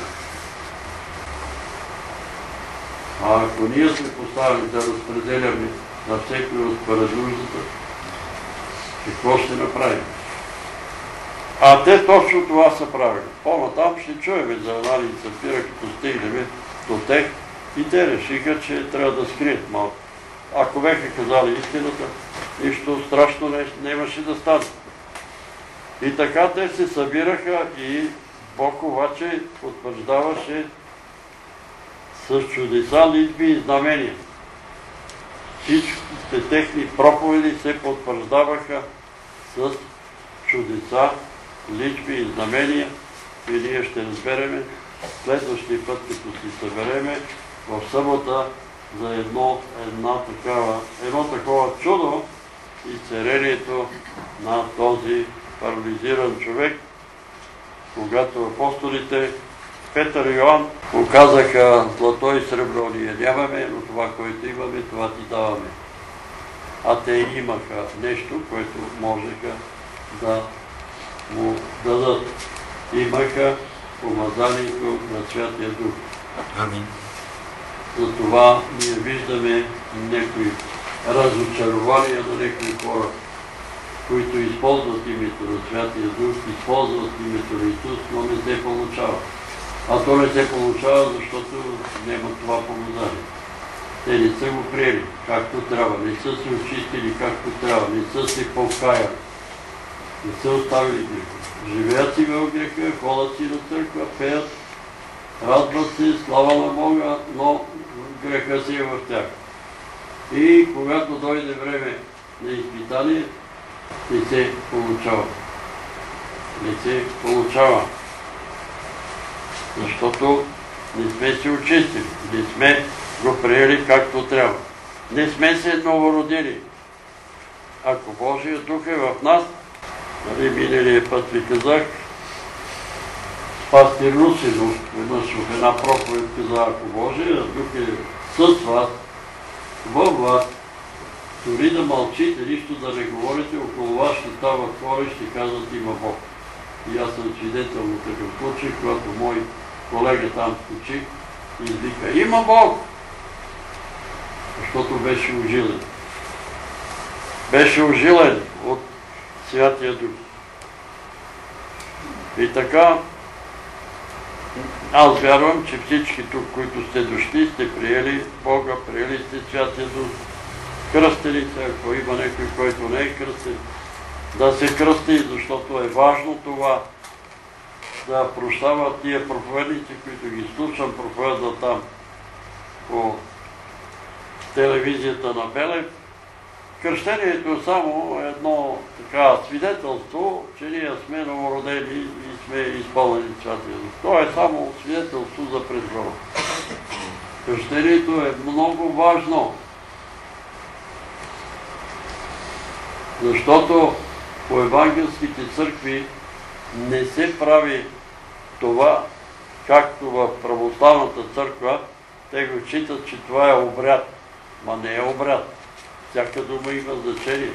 А ако ние сме поставили да разпределяме на всеки го според нуждата, какво ще направим? А те точно това са правили. По-натам ще чуем за анализ Сапира, като стигнем до тех и те решиха, че трябва да скрият малко. Ако беха казали истината, нищо страшно нямаше да стане. И така те се събираха и Бог обаче потвърждаваше с чудеса, личби и знамения. Всичките техни проповеди се потвърждаваха с чудеса, личби и знамения и ние ще разбереме следващия път, като си събереме в събота за едно такова чудо и царението на този парализиран човек, когато апостолите Петър и Йоан показаха злато и сребро, ние нямаме, но това, което имаме, това ти даваме. А те имаха нещо, което можеха да му дадат. Имаха помазанието на Святия Дух. Амин. Затова ние виждаме някои разочарования на някои хора, които използват името на Святия Дух, използват името на Исус, но не се получава. А то не се получава, защото няма това помазание. Те не са го приели както трябва, не са се очистили както трябва, не са се покаяли, не са оставили греха. Живеят си в греха, ходят си на църква, пеят, радват се, слава на Бога, но греха си е в тях. И когато дойде време на изпитание, не се получава. Не се получава. Защото не сме се очистили, не сме го приели както трябва. Не сме се новородили. Ако Божия Дух е в нас, миналия път ви казах, пастир Русинов веднъж в една проповед каза, ако Божия Дух е с вас, във вас, дори да мълчите, нищо да не говорите, около вас ще става хора и ще казват има Бог. И аз съм свидетел на такъв случай, когато мой колега там скочи и извика, има Бог! Защото беше ужилен. Беше ужилен от Святия Дух. И така, аз вярвам, че всички тук, които сте дошли, сте приели Бога, приели сте Святия Дух. Кръстили се, ако има някой, който не е кръстен, да се кръсти, защото е важно това, да прощават тия проповедници, които ги слушам, проповедват там по телевизията на Белев. Кръщението е само едно така свидетелство, че ние сме новородени и сме изпълнени Святия Дух. То е само свидетелство за пред Бога. Кръщението е много важно, защото по евангелските църкви не се прави това, както в православната църква, те го считат, че това е обряд. Ма не е обряд. Всяка дума има значение.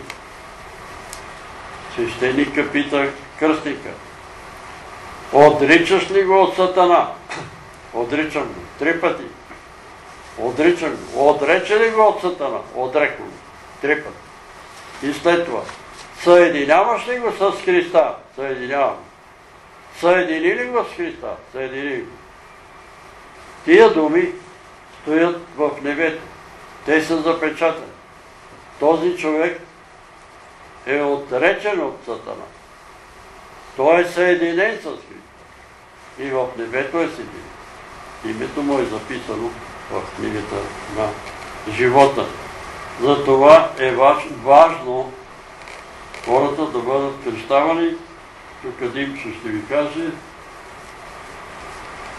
Свещеника пита кръстника, отричаш ли го от Сатана? Отричам го. 3 пъти. Отричам го. Отрече ли го от Сатана? Отрекам го. 3 пъти. И след това, съединяваш ли го с Христа? Съединявам. Съедини ли го с Христа? Съедини го. Тия думи стоят в небето. Те са запечатани. Този човек е отречен от Сатана. Той е съединен с Христа. И в небето е съединен. Името му е записано в книгата на живота. Затова е важно хората да бъдат кръщавани. Тук Димчо ще ви каже,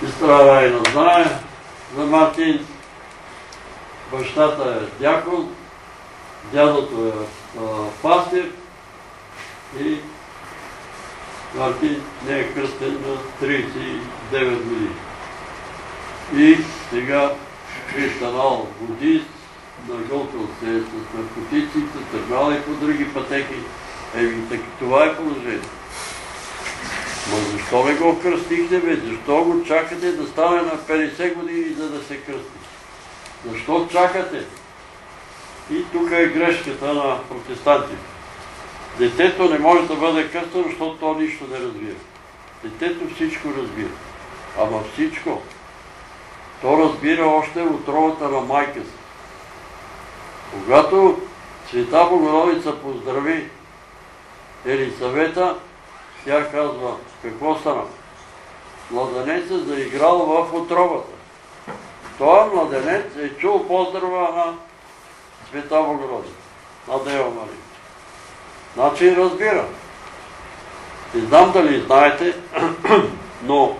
Сестра Райна знае за Мартин. Бащата е дякон, дядото е пастир и Мартин не е кръстен на 39 години. И сега е станал будист, нагълкал се с наркотиците, тръгнал и по други пътеки. Това е положението. Но защо не го кръстихте, бе? Защо го чакате да стане на 50 години, за да се кръсти? Защо чакате? И тук е грешката на протестантите. Детето не може да бъде кръстено, защото то нищо не разбира. Детето всичко разбира. Ама всичко. То разбира още отровата на майка си. Когато Света Богородица поздрави Елисавета, тя казва, какво стана? Младенецът заиграл в отровата. Той младенец е чул поздрава на Света Богородица, на Дева Мария. Значи разбира. Не знам дали знаете, но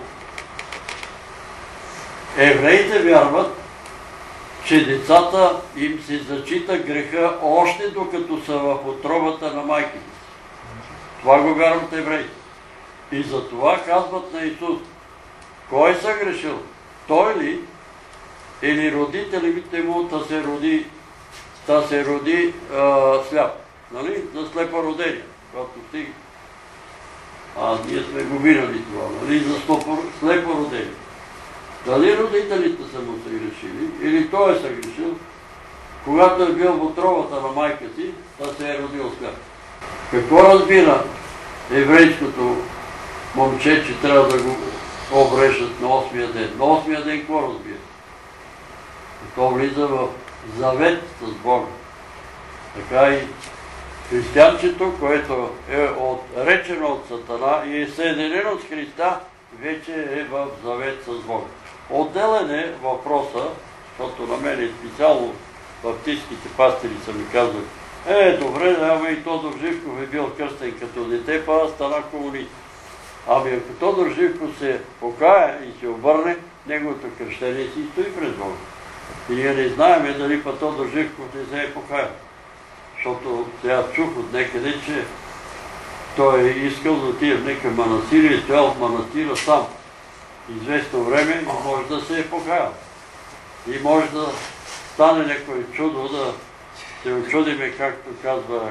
евреите вярват, че децата им се зачита греха още докато са в отровата на майките си. Това го вярват евреите. И за това казват на Исус, кой са грешил? Той ли? Или родителите му да се роди сляп? Нали? За слепородение, когато стига. Ние сме го минали това, нали? За слепородение. Дали родителите са му се грешили, или той е съгрешил, когато е бил в отровата на майка си, да се е родил сляп. Какво разбира еврейското момче, че трябва да го обрежат на 8-я ден? На 8-я ден какво разбира? То влиза в завет с Бога. Така и християнчето, което е отречено от Сатана и е съединено с Христа, вече е в завет с Бога. Отделен е въпроса, защото на мен специално баптистските пастири са ми казали, добре, ама и Тодор Живков е бил кръстен като дете, па стана комунист. Ами ако Тодор Живков се покая и се обърне, неговото кръщение си стои пред Бога. И ние не знаем дали па Тодор Живков не се е покаял. Защото сега чух от некъде, че той е искал да отиде в нека манастир и стоял в манастира сам. Известно време и може да се е покаял. И може да стане някое чудо, да се очудиме, както казва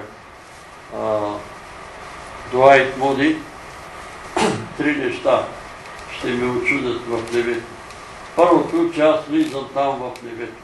Дуайт Муди, 3 неща ще ме очудят в небето. Първото, че аз влизам там в небето.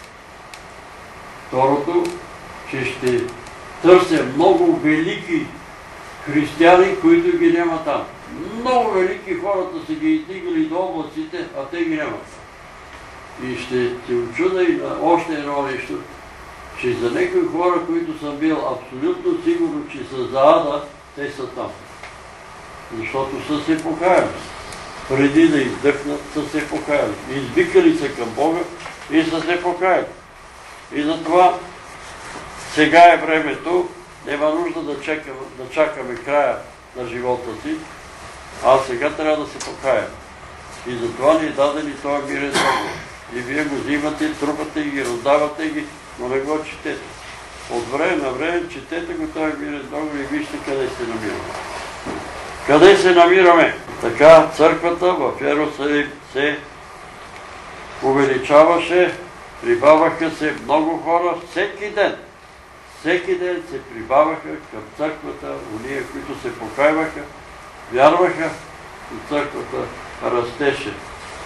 Второто, че ще търся много велики християни, които ги няма там. Много велики хората са ги издигали до облаците, а те ги нямат. И ще се очуда и на още едно нещо, че за някои хора, които съм бил абсолютно сигурен, че са за ада, те са там. Защото са се покаяли. Преди да издъхнат, са се покаяли. Извикали са към Бога и са се покаяли. И затова сега е времето, няма нужда да чакаме края на живота си, а сега трябва да се покаяме. И затова ни е даден и този мирен договор. И вие го взимате, трупате ги, раздавате ги, но не го четете. От време на време четете го този мирен договор и вижте къде се намираме. Къде се намираме? Така църквата в Йерусалим се увеличаваше, прибаваха се много хора всеки ден. Всеки ден се прибаваха към църквата, уния, които се покайваха, вярваха и църквата растеше.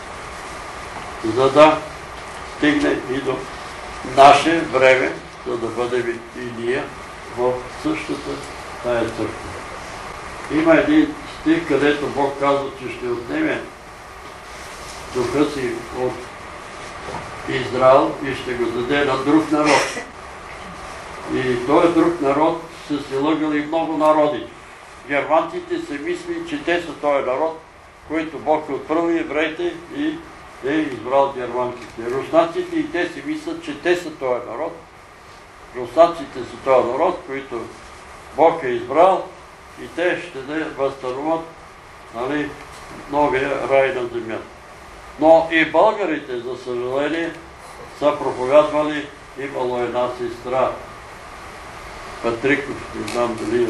За да стигне и до наше време, за да бъдем и ние в същата тая църква. Има един стих, където Бог казва, че ще отнеме духа си от Израел и ще го даде на друг народ. И този друг народ са се лъгали много народи. Германците се мисли, че те са този народ, който Бог е отправил евреите и е избрал германците. Руснаците и те си мислят, че те са този народ. Руснаците са този народ, който Бог е избрал и те ще възстановят новия рай на земята. Но и българите, за съжаление, са проповядвали. Имало една сестра, Патриков, не знам дали.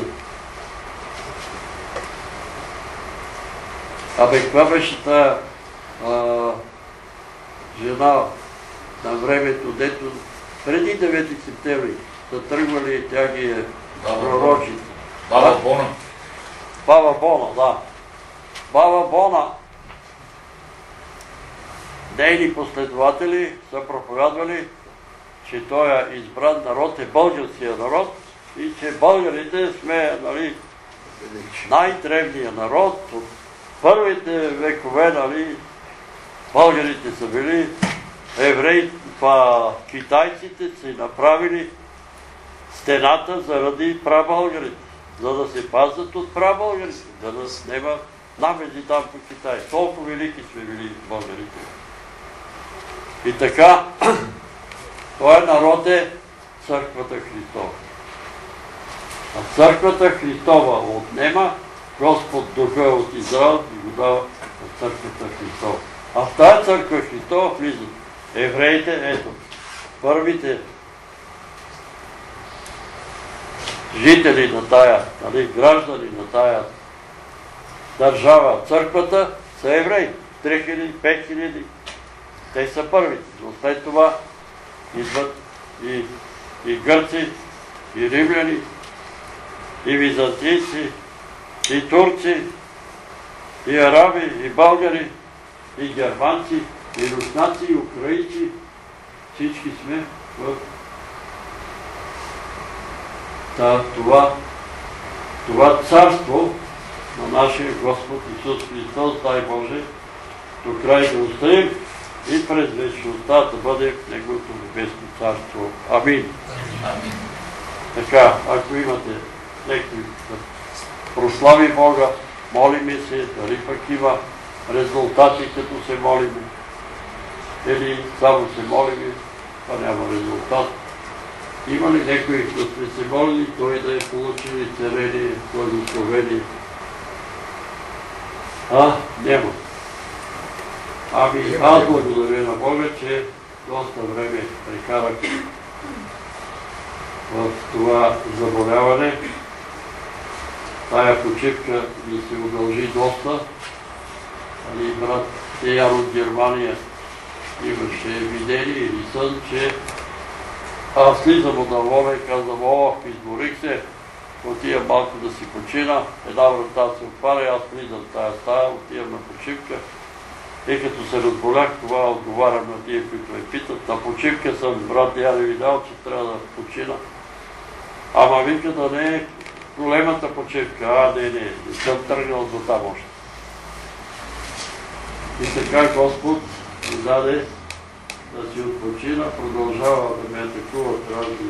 Абе, каква беше тая жена на времето, дето преди 9 септември са тръгвали и тя ги е пророчица. Баба Бона. Баба Бона, да. Баба Бона, нейни последователи са проповядвали, че този избран народ е българския народ и че българите сме, нали, най-древният народ. От първите векове, нали, българите са били евреи, китайците са направили стената заради прабългарите, за да се пазят от прабългарите, да нас нема навези там по Китай. Толкова велики сме били българите. И така, този народ е църквата Христова. А църквата Христова отнема Господ духа от Израел и го дава от църквата Христова. А в тази църква Христова влизат евреите, ето, първите жители на тая, нали, граждани на тая държава, църквата, са евреи. 3000, 5000. Те са първите. Но след това идват и гърци, и римляни, и византийци, и турци, и араби, и българи, и германци, и руснаци, и украинци. Всички сме в това царство на нашия Господ Исус Христос, дай Боже, до край да оставим и през вечността да бъде в Неговото небесно царство. Амин. Амин. Така, ако имате някой да прослави Бога, молиме се, дали пък има резултати, като се молиме. Или само се молиме, а няма резултат. Има ли някой, да сме се молили, той да е получил изцеление, благословение? Няма. Ами аз благодаря на Бога, че доста време прекарах в това заболяване. Тая почивка ми се удължи доста. Брат Теяр от Германия имаше видение или сън, че аз слизам от Алвона и казвам, изморих се, отивам малко да си почина, една врата се отваря, аз влизам в тая стая, отивам на почивка. И като се разболях, това отговарям на тия, които ме питат. На почивка съм, брат Теяр, видял, че трябва да почина. Ама вика да не е големата почивка. Не съм тръгнал до там още. И така Господ ми даде да си отпочина, продължава да ме атакуват разни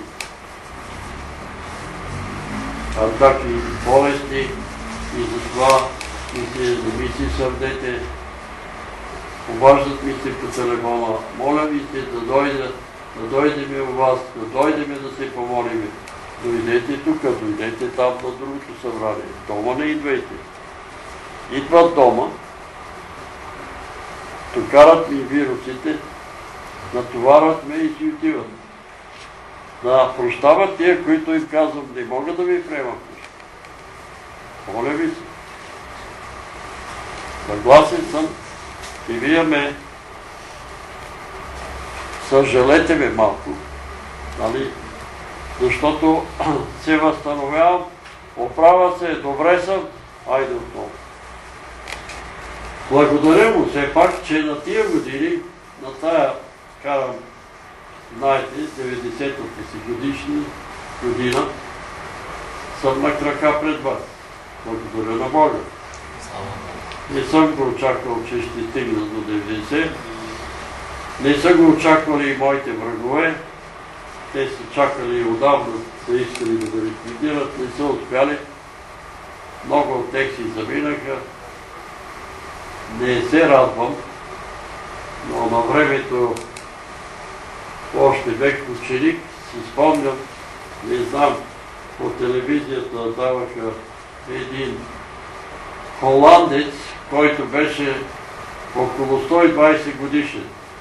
атаки и болести и затова не ми си сърдете, обаждат ми се по телефона, моля ви се да дойдем у вас, да дойдем да се помолим. Дойдете тук, дойдете там на другото събрание. Дома не идвайте. Идват дома, докарат ми вирусите, натоварват ме и си отиват. Да прощават тия, които им казвам, не мога да ви приемам. Моля ви се. Съгласен съм и вие ме съжалете ме малко, нали? Защото се възстановявам, оправя се, добре съм, айде отново. Благодаря му все пак, че на тия години, на тая, карам, знаете, 90-та си година, съм на крака пред вас. Благодаря на Бога. Не съм го очаквал, че ще стигна до 90. Не са го очаквали и моите врагове. Те са чакали и отдавна, са искали да го ликвидират, не са успяли. Много от тях си заминаха. Не се радвам, но на времето още бех ученик, си спомням, не знам, по телевизията даваха един холандец, който беше около 120 годишен.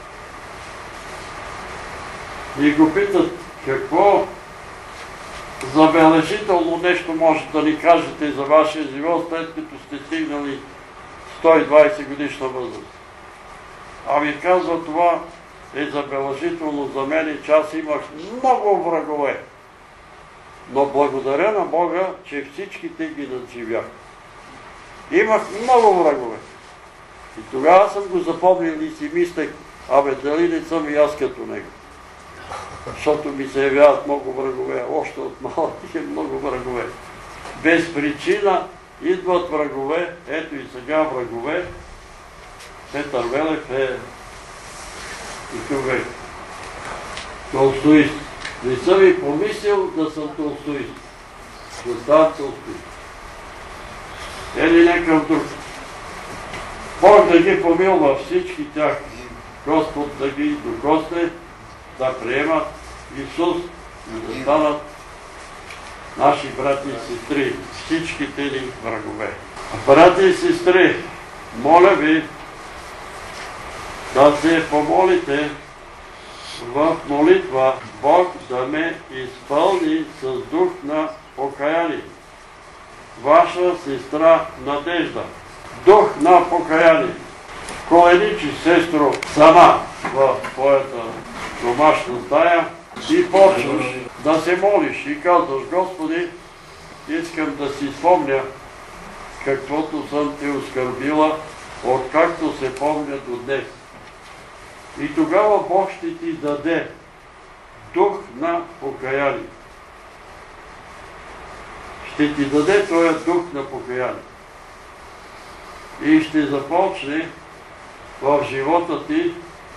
И го питат, какво забележително нещо може да ни кажете за вашия живот, след като сте стигнали 120 годишна възраст. Ами казва, това е забележително за мен, че аз имах много врагове. Но благодаря на Бога, че всичките ги надживях. Имах много врагове. И тогава съм го запомнил и си мислех, абе дали не съм и аз като него. Защото ми се явяват много врагове, още от малък много врагове. Без причина идват врагове, ето и сега врагове. Петър Велев е човек. Толстоист. Не съм и помислил да съм толстоист. Да ставам толстоист. Или някакъв друг. Бог да ги помилва всички тях. Господ да ги докосне, да приемат Исус и да станат наши брати и сестри, всичките ни врагове. Брати и сестри, моля ви да се помолите в молитва Бог да ме изпълни с дух на покаяние. Ваша сестра Надежда. Дух на покаяние. Коленичи, сестро, сама в твоята домашна стая и почваш да се молиш и казваш, Господи, искам да си спомня каквото съм те оскърбила, откакто се помня до днес. И тогава Бог ще ти даде дух на покаяние. Ще ти даде този дух на покаяние. И ще започне в живота ти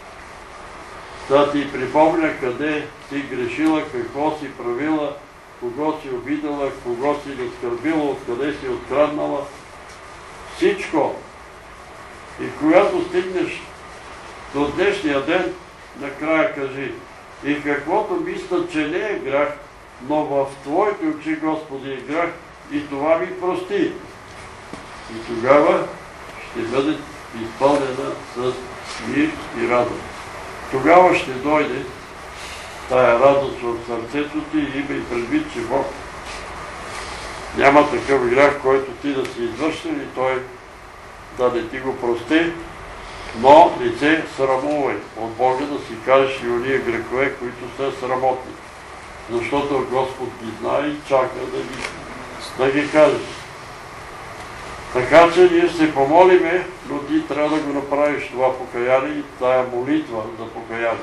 да ти припомня къде си грешила, какво си правила, кого си обидала, кого си оскърбила, откъде си откраднала. Всичко. И когато стигнеш до днешния ден, накрая кажи, и каквото мислят, че не е грях, но в Твоите очи, Господи, е грях, и това ми прости. И тогава ще бъде изпълнена с мир и радост. Тогава ще дойде тая радост в сърцето ти и има и предвид, че Бог няма такъв грях, който ти да си извършил и Той да не ти го прости, но не се срамувай от Бога да си кажеш и ония грехове, които са срамотни. Защото Господ ги знае и чака да ги кажеш. Така че ние се помолиме, но ти трябва да го направиш това покаяние и тая молитва за покаяние.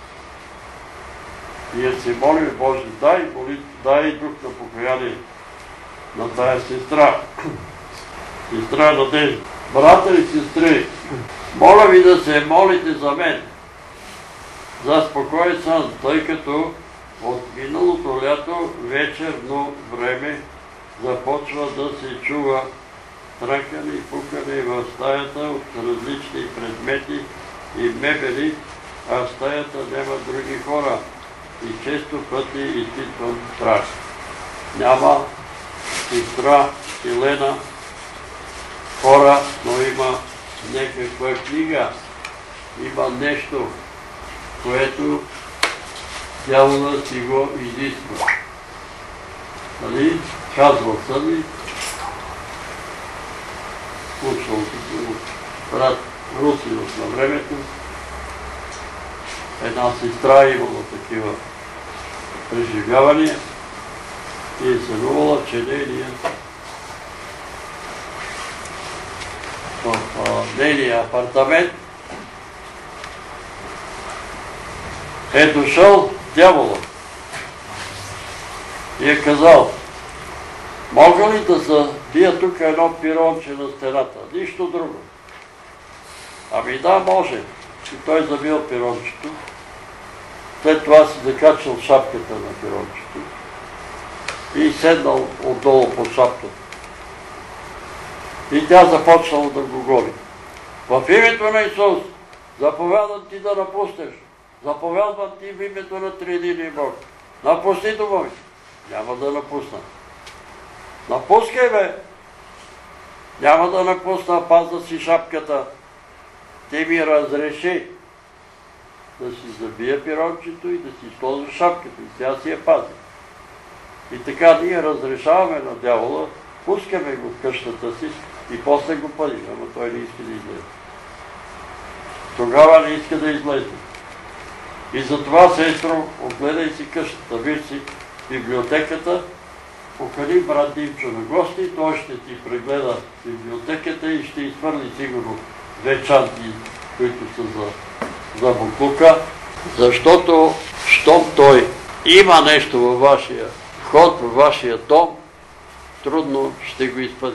Ние се молиме, Боже, дай дух на покаяние на тая сестра. Сестра Надежда. Брата и сестри, моля ви да се молите за мен, за спокоен сън, тъй като от миналото лято вечерно време започва да се чува тръкане и пукане в стаята от различни предмети и мебели, а в стаята няма други хора и често пъти изпитвам страх. Няма сестра Елена хора, но има някаква книга, има нещо, което дявола си го изисква. Нали? Казвал съм и слушал си брат Русинов на времето. Една сестра имала такива преживявания и е сънувала, че нейния апартамент е дошъл дявола и е казал, мога ли да забия тук едно пиронче на стената? Нищо друго. Ами да, може. И той забил пирончето. След това си закачал шапката на пирончето и седнал отдолу под шапката. И тя започнала да го гони. В името на Исус заповядам ти да напуснеш. Заповядвам ти в името на Триединия Бог. Напусни дома ми. Няма да напусна. Напускай, бе! Няма да напусна, паза си шапката. те ми разреши да си забия пирончето и да си сложа шапката и сега си я пазя. И така ние разрешаваме на дявола, пускаме го в къщата си и после го пазим, ама той не иска да излезе. Тогава не иска да излезе. И затова, сестро, огледай си къщата, виж си библиотеката, покани брат Димчо на гости, той ще ти прегледа библиотеката и ще изхвърли сигурно 2 чанти, които са за буклука, защото щом той има нещо във вашия вход, във вашия дом, трудно ще го изпъди.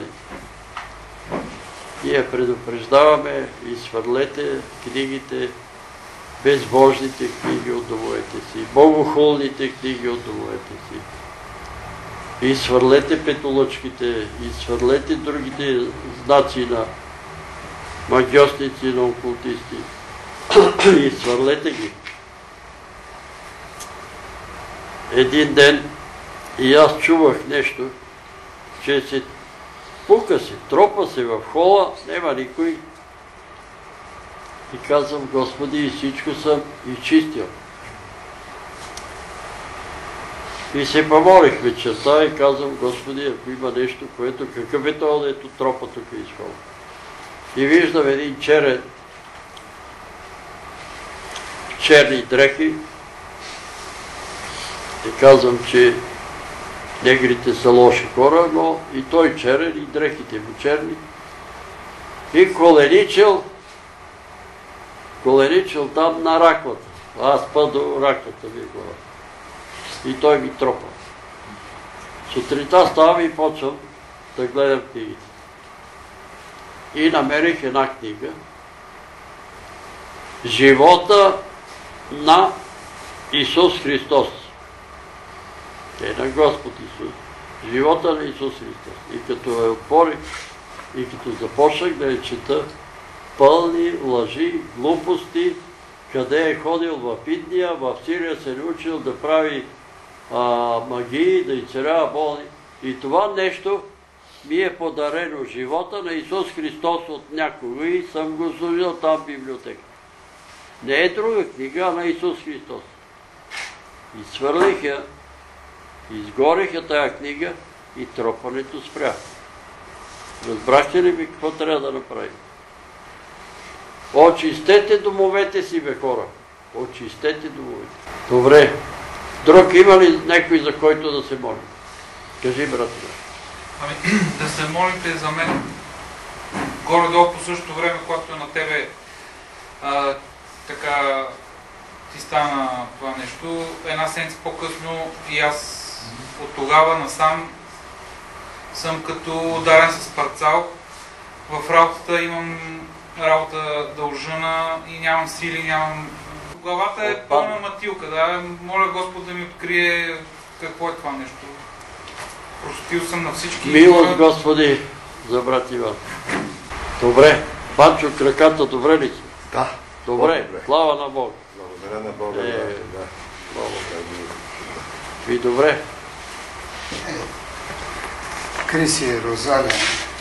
Ние предупреждаваме, изхвърлете книгите, безбожните книги от домовете си, богохулните книги от домовете си. Изхвърлете петолъчките, изхвърлете другите знаци на магьосници, на окултисти. Изхвърлете ги. Един ден и аз чувах нещо, че се пука се, тропа се в хола, няма никой. И казвам, Господи, и всичко съм изчистил. И се помолих вечерта и казвам, Господи, ако има нещо, което, какъв е това, дето тропа тук из хола. И виждам един черен, черни дрехи и казвам, че негрите са лоши хора, но и той черен, и дрехите му черни. И коленичил там на раклата. Аз до раклата ми глава. И той ми тропа. Сутринта ставам и почвам да гледам книгите. И намерих една книга. Живота на Исус Христос. На Господ Исус. Живота на Исус Христос. И като я отворих, и като започнах да я чета, пълни лъжи, глупости, къде е ходил в Индия, в Сирия се е научил да прави магии, да изцелява болни. И това нещо ми е подарено, живота на Исус Христос от някого и съм го служил там в библиотека. Не е друга книга, а на Исус Христос. И свърлих я, изгорих я тая книга и тропането спря. Разбрахте ли ми какво трябва да направим? Очистете домовете си, бе, хора. Очистете домовете. Добре. Друг има ли някой, за който да се моли? Кажи, брат. Ами, да се молите за мен горе-долу по същото време, когато на тебе така ти стана това нещо. Една седмица по-късно и аз от тогава насам съм като ударен с парцал. В работата имам работа дължина и нямам сили, нямам... Главата е пълна матилка, да. Моля Господ да ми открие какво е това нещо. Простил съм на всички... Милост, Господи, за брат Иван. Добре. Панчо, краката добре ли си? Да. Добре. Слава на Бога. Благодаря на Бога. Да. Слава. И добре. Криси Розалия.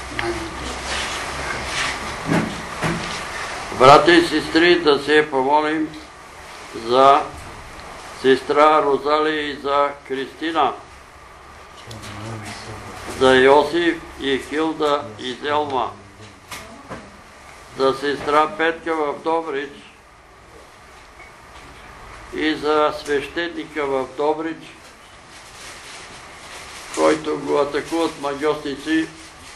Брата и сестри, да се помолим за сестра Розалия и за Кристина, за Йосиф и Хилда и Зелма, за сестра Петка в Добрич и за свещеника в Добрич, който го атакуват магьосници.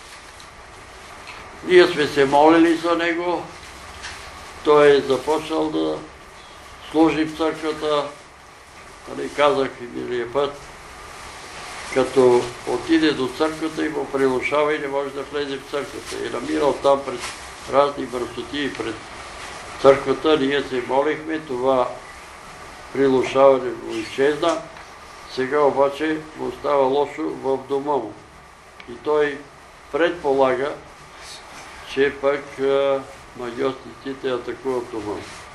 Ние сме се молили за него. Той е започнал да служи в църквата. Казах и миналия път, като отиде до църквата и му прилушава и не може да влезе в църквата. И намирал там пред разни мърсоти пред църквата. Ние се молихме, това прилушаване го изчезна. Сега обаче му става лошо в дома му. И той предполага, че пък магьосниците атакуват дома.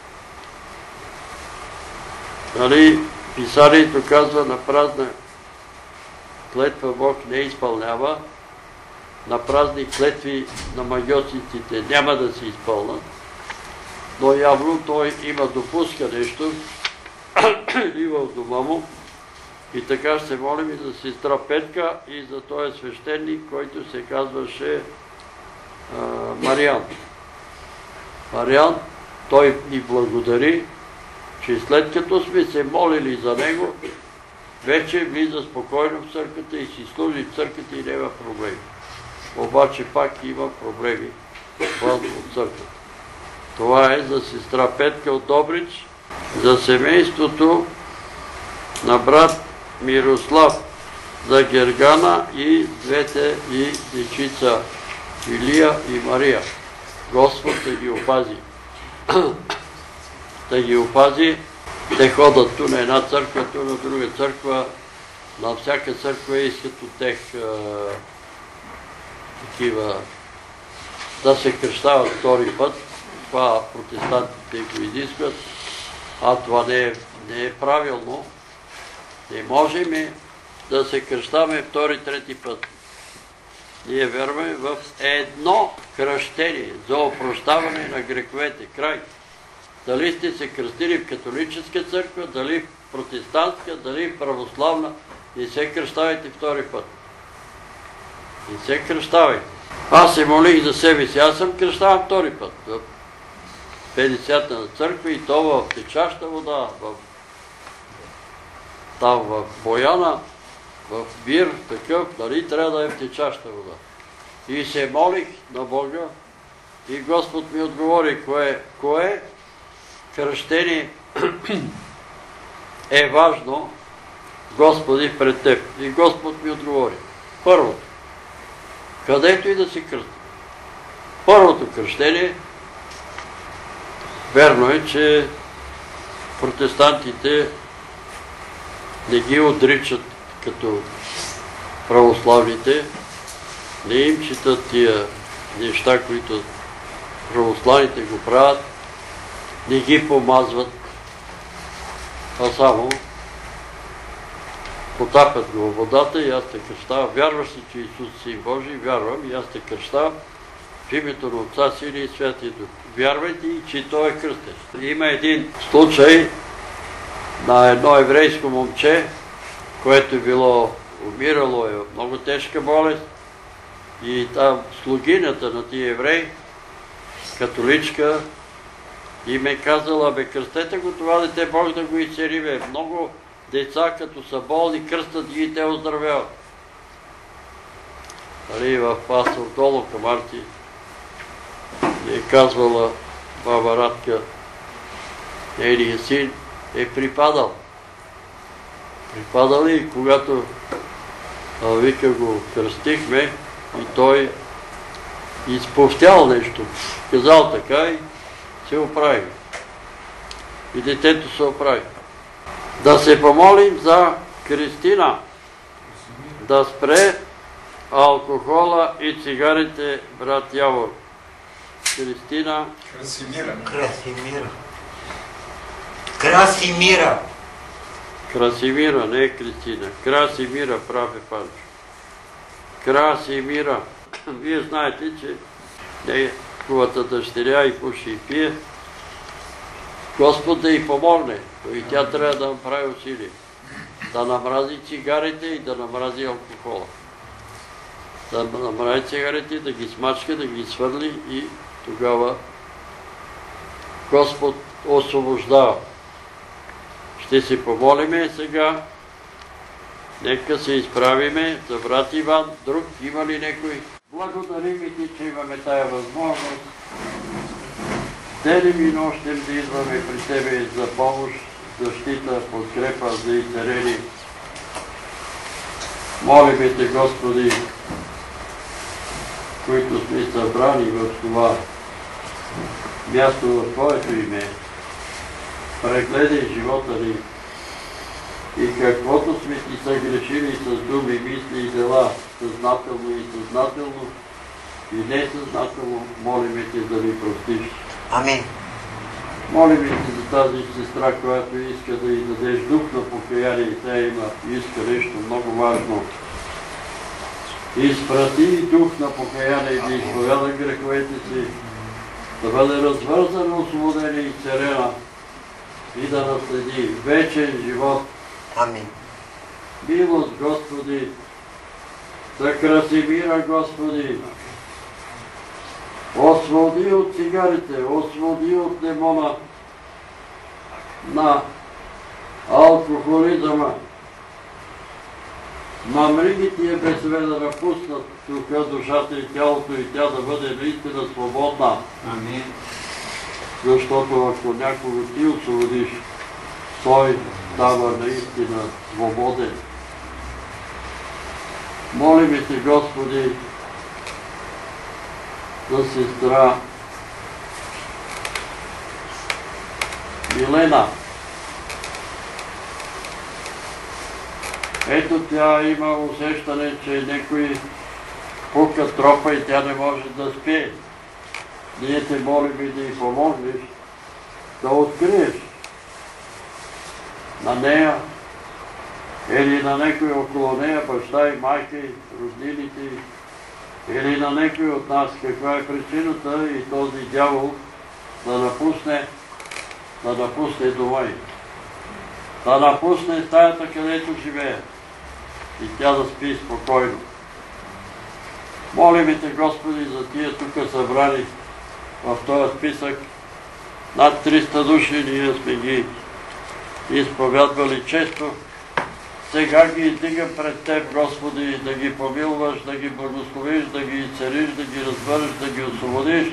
Нали, писанието казва, на празна клетва Бог не изпълнява, на празни клетви на магьосниците няма да се изпълнат. но явно той има допуска нещо или в дома му. И така ще се молим и за сестра Петка и за този свещеник, който се казваше Мариан. Мариан, той ни благодари, че след като сме се молили за него, вече влиза спокойно в църквата и си служи в църквата и няма проблеми. Обаче пак има проблеми вън от църквата. Това е за сестра Петка от Добрич, за семейството на брат Мирослав, за Гергана и двете и дечица Илия и Мария. Господ да ги опази. Да ги опази. Те ходят ту на една църква, ту на друга църква. На всяка църква искат от тех такива да се кръщават втори път. Това протестантите го изискват. А това не е правилно. Не можем да се кръщаваме втори, трети път. Ние вярваме в едно кръщение за опрощаване на греховете. Край. Дали сте се кръстили в католическа църква, дали в протестантска, дали в православна, не се кръщавайте втори път. Не се кръщавайте. Аз се молих за себе си. Аз съм кръщаван втори път. В 50-та на църква и то в течаща вода, там в Бояна, в Бир, такъв, дали трябва да е в течаща вода. И се молих на Бога и Господ ми отговори кое кръщение е важно, Господи, пред Теб. И Господ ми отговори. Първото, където и да се кръсти. Първото кръщение, верно е, че протестантите не ги отричат като православните, не им четат тия неща, които православните го правят, не ги помазват, а само потапят го във водата и аз те кръщавам. Вярваш ли, че Исус е Син Божий? Вярвам и аз те кръщавам в името на Отца, Сина и Святия Дух. Вярвайте и че Той е кръстен. Има един случай на едно еврейско момче, което е било умирало, е много тежка болест и там слугинята на тия евреи, католичка, им е казала, кръстете го това дете, Бог да го изцели. Много деца, като са болни, кръстат ги и те оздравяват. В пастор долу към Арти е казвала баба Радка, нейният син е припадал. Припадал и когато вика го кръстихме и той изповтял нещо, казал така и се оправи. И детето се оправи. Да се помолим за Кристина, да спре алкохола и цигарите, брат Явор. Кристина. Красимира, не е Кристина. Красимира, прав е Панчо. Красимира. Вие знаете, че неговата дъщеря и пуши и пие. Господ да й помогне. И тя трябва да направи усилие. Да намрази цигарите и да намрази алкохола. Да намрази цигарите, да ги смачка, да ги свърли и тогава Господ освобождава. Ще се помолиме сега. Нека се изправиме за брат Иван. Друг има ли некой? Благодарим ти, че имаме тая възможност. Денем и нощем да идваме при Тебе за помощ, защита, подкрепа за изцелени. Молиме Те, Господи, които сме събрани в това място в Твоето име. Прегледай живота ни и каквото сме Ти съгрешили с думи, мисли и дела, съзнателно и съзнателно и несъзнателно, молиме Те да ни простиш. Амин. Молиме Те за тази сестра, която иска да й дадеш дух на покаяние и тя иска нещо много важно. Изпрати дух на покаяние и да изповяда греховете си да бъде развързан, освободен и царена и да наследи вечен живот. Амин. Милост, Господи, за Красимира, Господи, освободи от цигарите, освободи от демона на алкохолизма. Намри ги тия бесове да напуснат духа, душата и тялото и тя да бъде наистина свободна. Амин. Защото ако някого ти освободиш, той става наистина свободен. Молим те, Господи, за сестра Милена. Ето тя има усещане, че някой пука тропа и тя не може да спи. Ние те молим да й помогнеш, да откриеш на нея или на някой около нея, баща и майка и роднините, или на някой от нас, каква е причината и този дявол да напусне дома й, да напусне стаята, където живее и тя да спи спокойно. Молим те, Господи, за тия тук събрани в този списък. Над 300 души ние сме ги изповядвали често. Сега ги издигам пред Теб, Господи, да ги помилваш, да ги благословиш, да ги цариш, да ги разбърш, да ги освободиш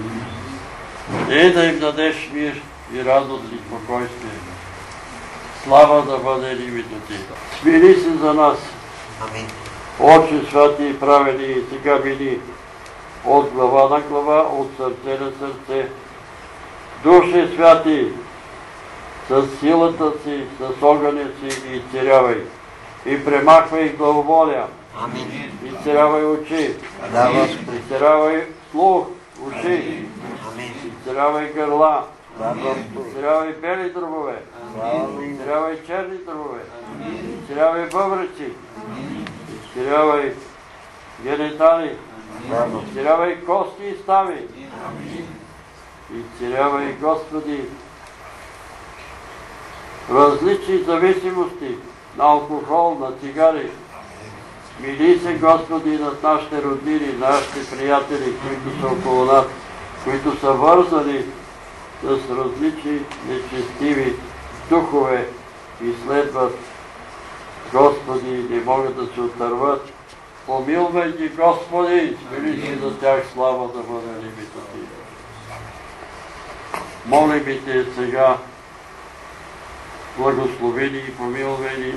и да им дадеш мир и радост и спокойствие. Слава да бъде името Ти. Смири се за нас. Амин. Отче святи и праведни, сега мини от глава на глава, от сърце на сърце. Душе святи, с силата си, с огъня си изцерявай. И премахвай главоболия. Амин. Изцерявай очи. Да, Господи. Изцерявай слух, уши. Амин. Изцерявай гърла. Да, Господи. Изцерявай бели дробове. Изцерявай черни дробове. Изцерявай бъбреци. Изцерявай генитали. Изцерявай кости и стави. Изцерявай, Господи, различни зависимости на алкохол, на цигари. Мили се, Господи, над нашите роднини, нашите приятели, които са около нас, които са вързани с различни нечестиви духове и следват, Господи, не могат да се отърват. Помилвай ги, Господи, смили се за тях, слава да бъде името Ти. Молим Те сега, благословени и помилвени.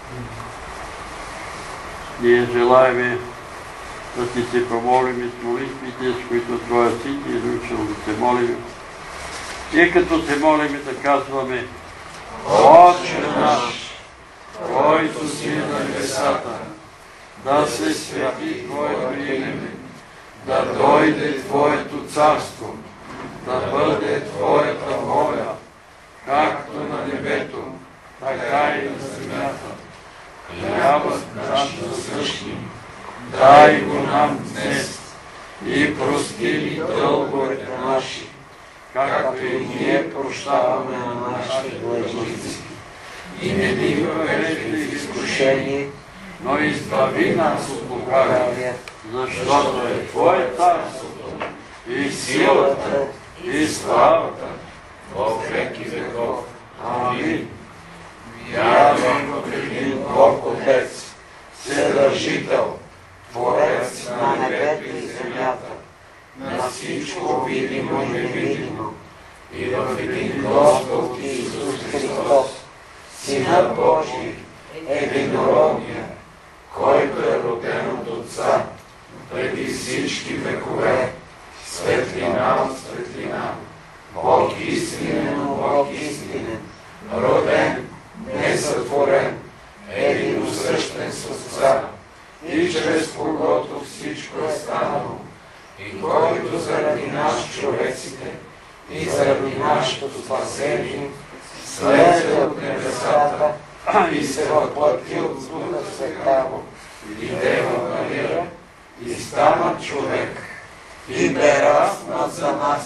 Ние желаем да Ти се помолим с молитвите, с които Твоя Син е научил да се молим. И като се молим да казваме: Отче наш, който си на небесата, да се свети Твоето име, да дойде Твоето царство, да бъде Твоята воля, както на небето, така и на земята. Хлябът наш насъщни, дай го нам днес и прости ни дълговете наши, както и ние прощаваме на нашите длъжници. И не ни въвеждай в изкушение, но избави нас от лукавия, защото е Твое царството и силата и славата во веки веков. Амин. Вярвам в един Бог Отец, Вседържител, Творец на небето и земята, на всичко видимо и невидимо, и в един Господ Исус Христос, Сина Божий, единородния, който е роден от Отца, преди всички векове, светлина от светлина, Бог истинен, Бог истинен, роден, несътворен, единосъщен с Отца, и чрез когото всичко е станало, и който заради нас човеците и заради нашето спасение слезе от небесата и се въплати от Духа Святаго и Дева Мария и стана човек и бе раснат за нас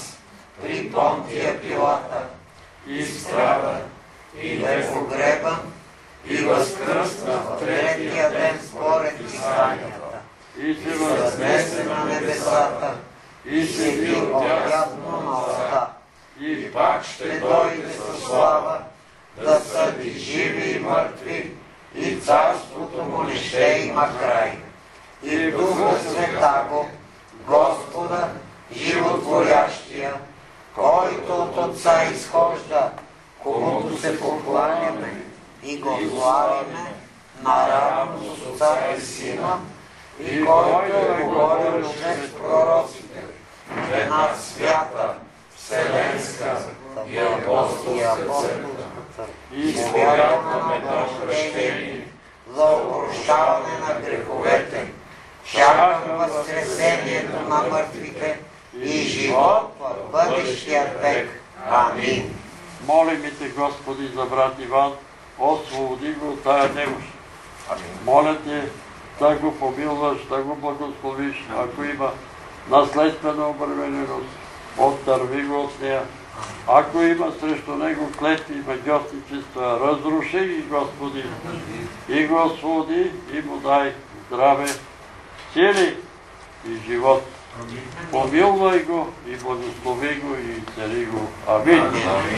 при Понтия Пилата, изстрада и бе погребан и възкръсна в третия ден според писанията, и се възнесе на небесата и седи отдясно на Отца, и пак ще дойде със слава да съди живи и мъртви, и царството му не ще има край. И Духа Святаго, Господа, животворящия, който от Отца изхожда, комуто се покланяме и го славиме наравно с Отца и Сина, и който е говорил чрез пророците, в една свята, вселенска и апостолска църква, изповядваме на прощение, за опрощаване на греховете, чакам възкресението на мъртвите и живот в бъдещия век. Амин. Молим те, Господи, за брат Иван, освободи го от тая немощ. Моля те да го помилваш, да го благословиш, ако има наследствена обремененост, оттърви го от нея. Ако има срещу него клетви и магиосничества, разруши ги, Господи, и го освободи, и му дай здраве, сили и живот. Помилвай го и благослови го и цари го. Амин.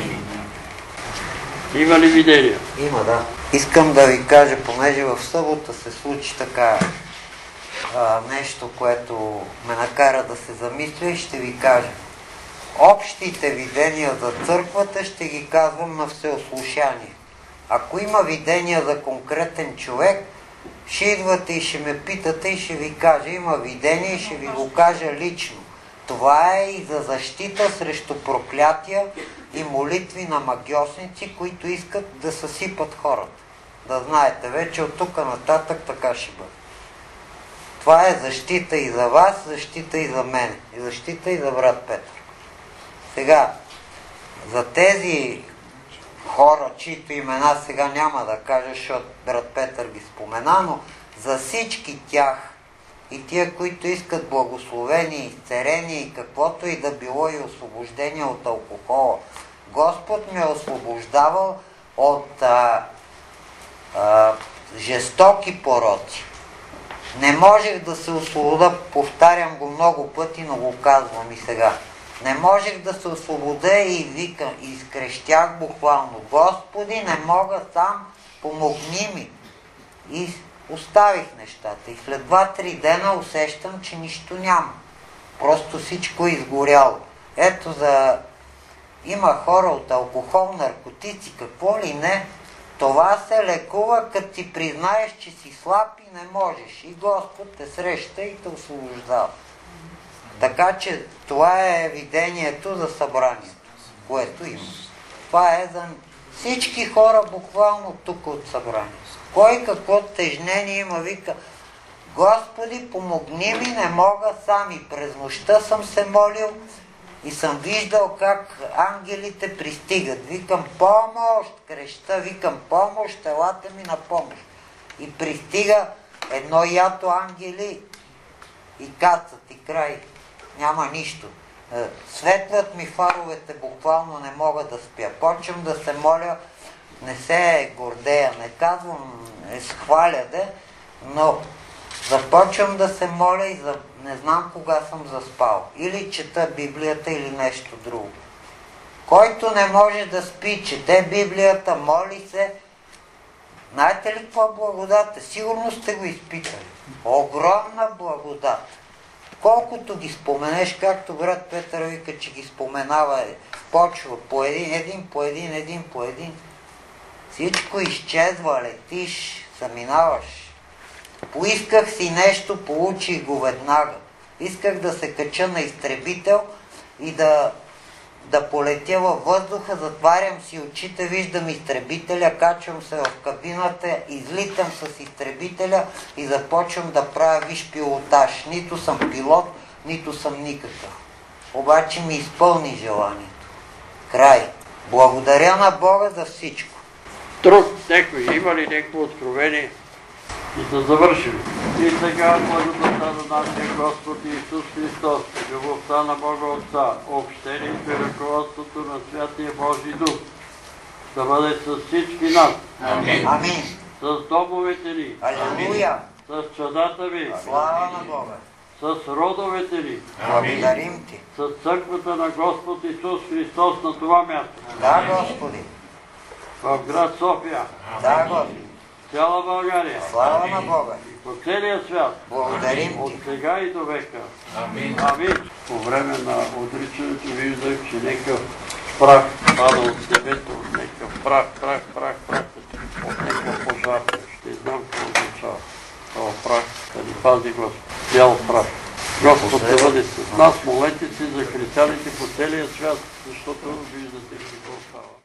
Има ли видения? Има, да. Искам да ви кажа, понеже в събота се случи така нещо, което ме накара да се замисля, и ще ви кажа. Общите видения за църквата ще ги казвам на всеослушание. Ако има видения за конкретен човек, ще идвате и ще ме питате и ще ви кажа. Има видение и ще ви го кажа лично. Това е и за защита срещу проклятия и молитви на магиосници, които искат да съсипат хората. Да знаете, вече от тук нататък така ще бъде. Това е защита и за вас, защита и за мен, и защита и за брат Петър. Сега, за тези хора, чието имена сега няма да кажа, защото брат Петър ги спомена, но за всички тях и тия, които искат благословение, изцерение и каквото и да било и освобождение от алкохола, Господ ме е освобождавал от жестоки пороци. Не можех да се освобода, повтарям го много пъти, но го казвам и сега. Не можех да се освободя и викам, изкрещях буквално: Господи, не мога сам, помогни ми. И оставих нещата. И след 2-3 дена усещам, че нищо няма. Просто всичко е изгоряло. Ето има хора от алкохол, наркотици, какво ли не. Това се лекува, като ти признаеш, че си слаб и не можеш. И Господ те среща и те освобождава. Така че това е видението за събранието, което има. Това е за всички хора буквално тук от събранието. Кой какво тежнение има, вика: Господи, помогни ми, не мога сам. И през нощта съм се молил и съм виждал как ангелите пристигат. Викам: помощ, креща, викам: помощ, елате ми на помощ. И пристига едно ято ангели и кацат и край. Няма нищо. Светват ми фаровете, буквално не мога да спя. Почвам да се моля, не се гордея, не казвам, не схваля но започвам да се моля и не знам кога съм заспал. Или чета Библията, или нещо друго. Който не може да спи, чете Библията, моли се. Знаете ли каква благодат е? Сигурно сте го изпитали. Огромна благодат. Колкото ги споменеш, както брат Петър вика, че ги споменава, почва по един по един. Всичко изчезва, летиш, заминаваш. Поисках си нещо, получих го веднага. Исках да се кача на изтребител и да полетя във въздуха, затварям си очите, виждам изтребителя, качвам се в кабината, излитам с изтребителя и започвам да правя виж пилотаж. Нито съм пилот, нито съм никакъв. Обаче ми изпълни желанието. Край. Благодаря на Бога за всичко. Друг, някой има ли някакво откровение? И да завършим. И сега благодата на нашия Господ Исус Христос, любовта на Бога Отца, общението и ръководството на Святия Божий Дух, да бъде с всички нас. Амин. Амин. С домовете ни, Алелуя. с чадата ви, Слава на Бога. с родовете ни, Благодарим ти. с църквата на Господ Исус Христос на това място, Да, Господи. в град София, Да, Господи. цяла България Слава на Бога. и по целия свят, Благодарим от ти. сега и до века. Амин. Амин. По време на отричането виждах, че някакъв прах пада от небето, някакъв прах, от някакъв пожар. Ще знам какво означава. Това прах, да ни пази Господ. Бял прах. Господ да бъде с нас, молете се за християните по целия свят, защото виждате какво става.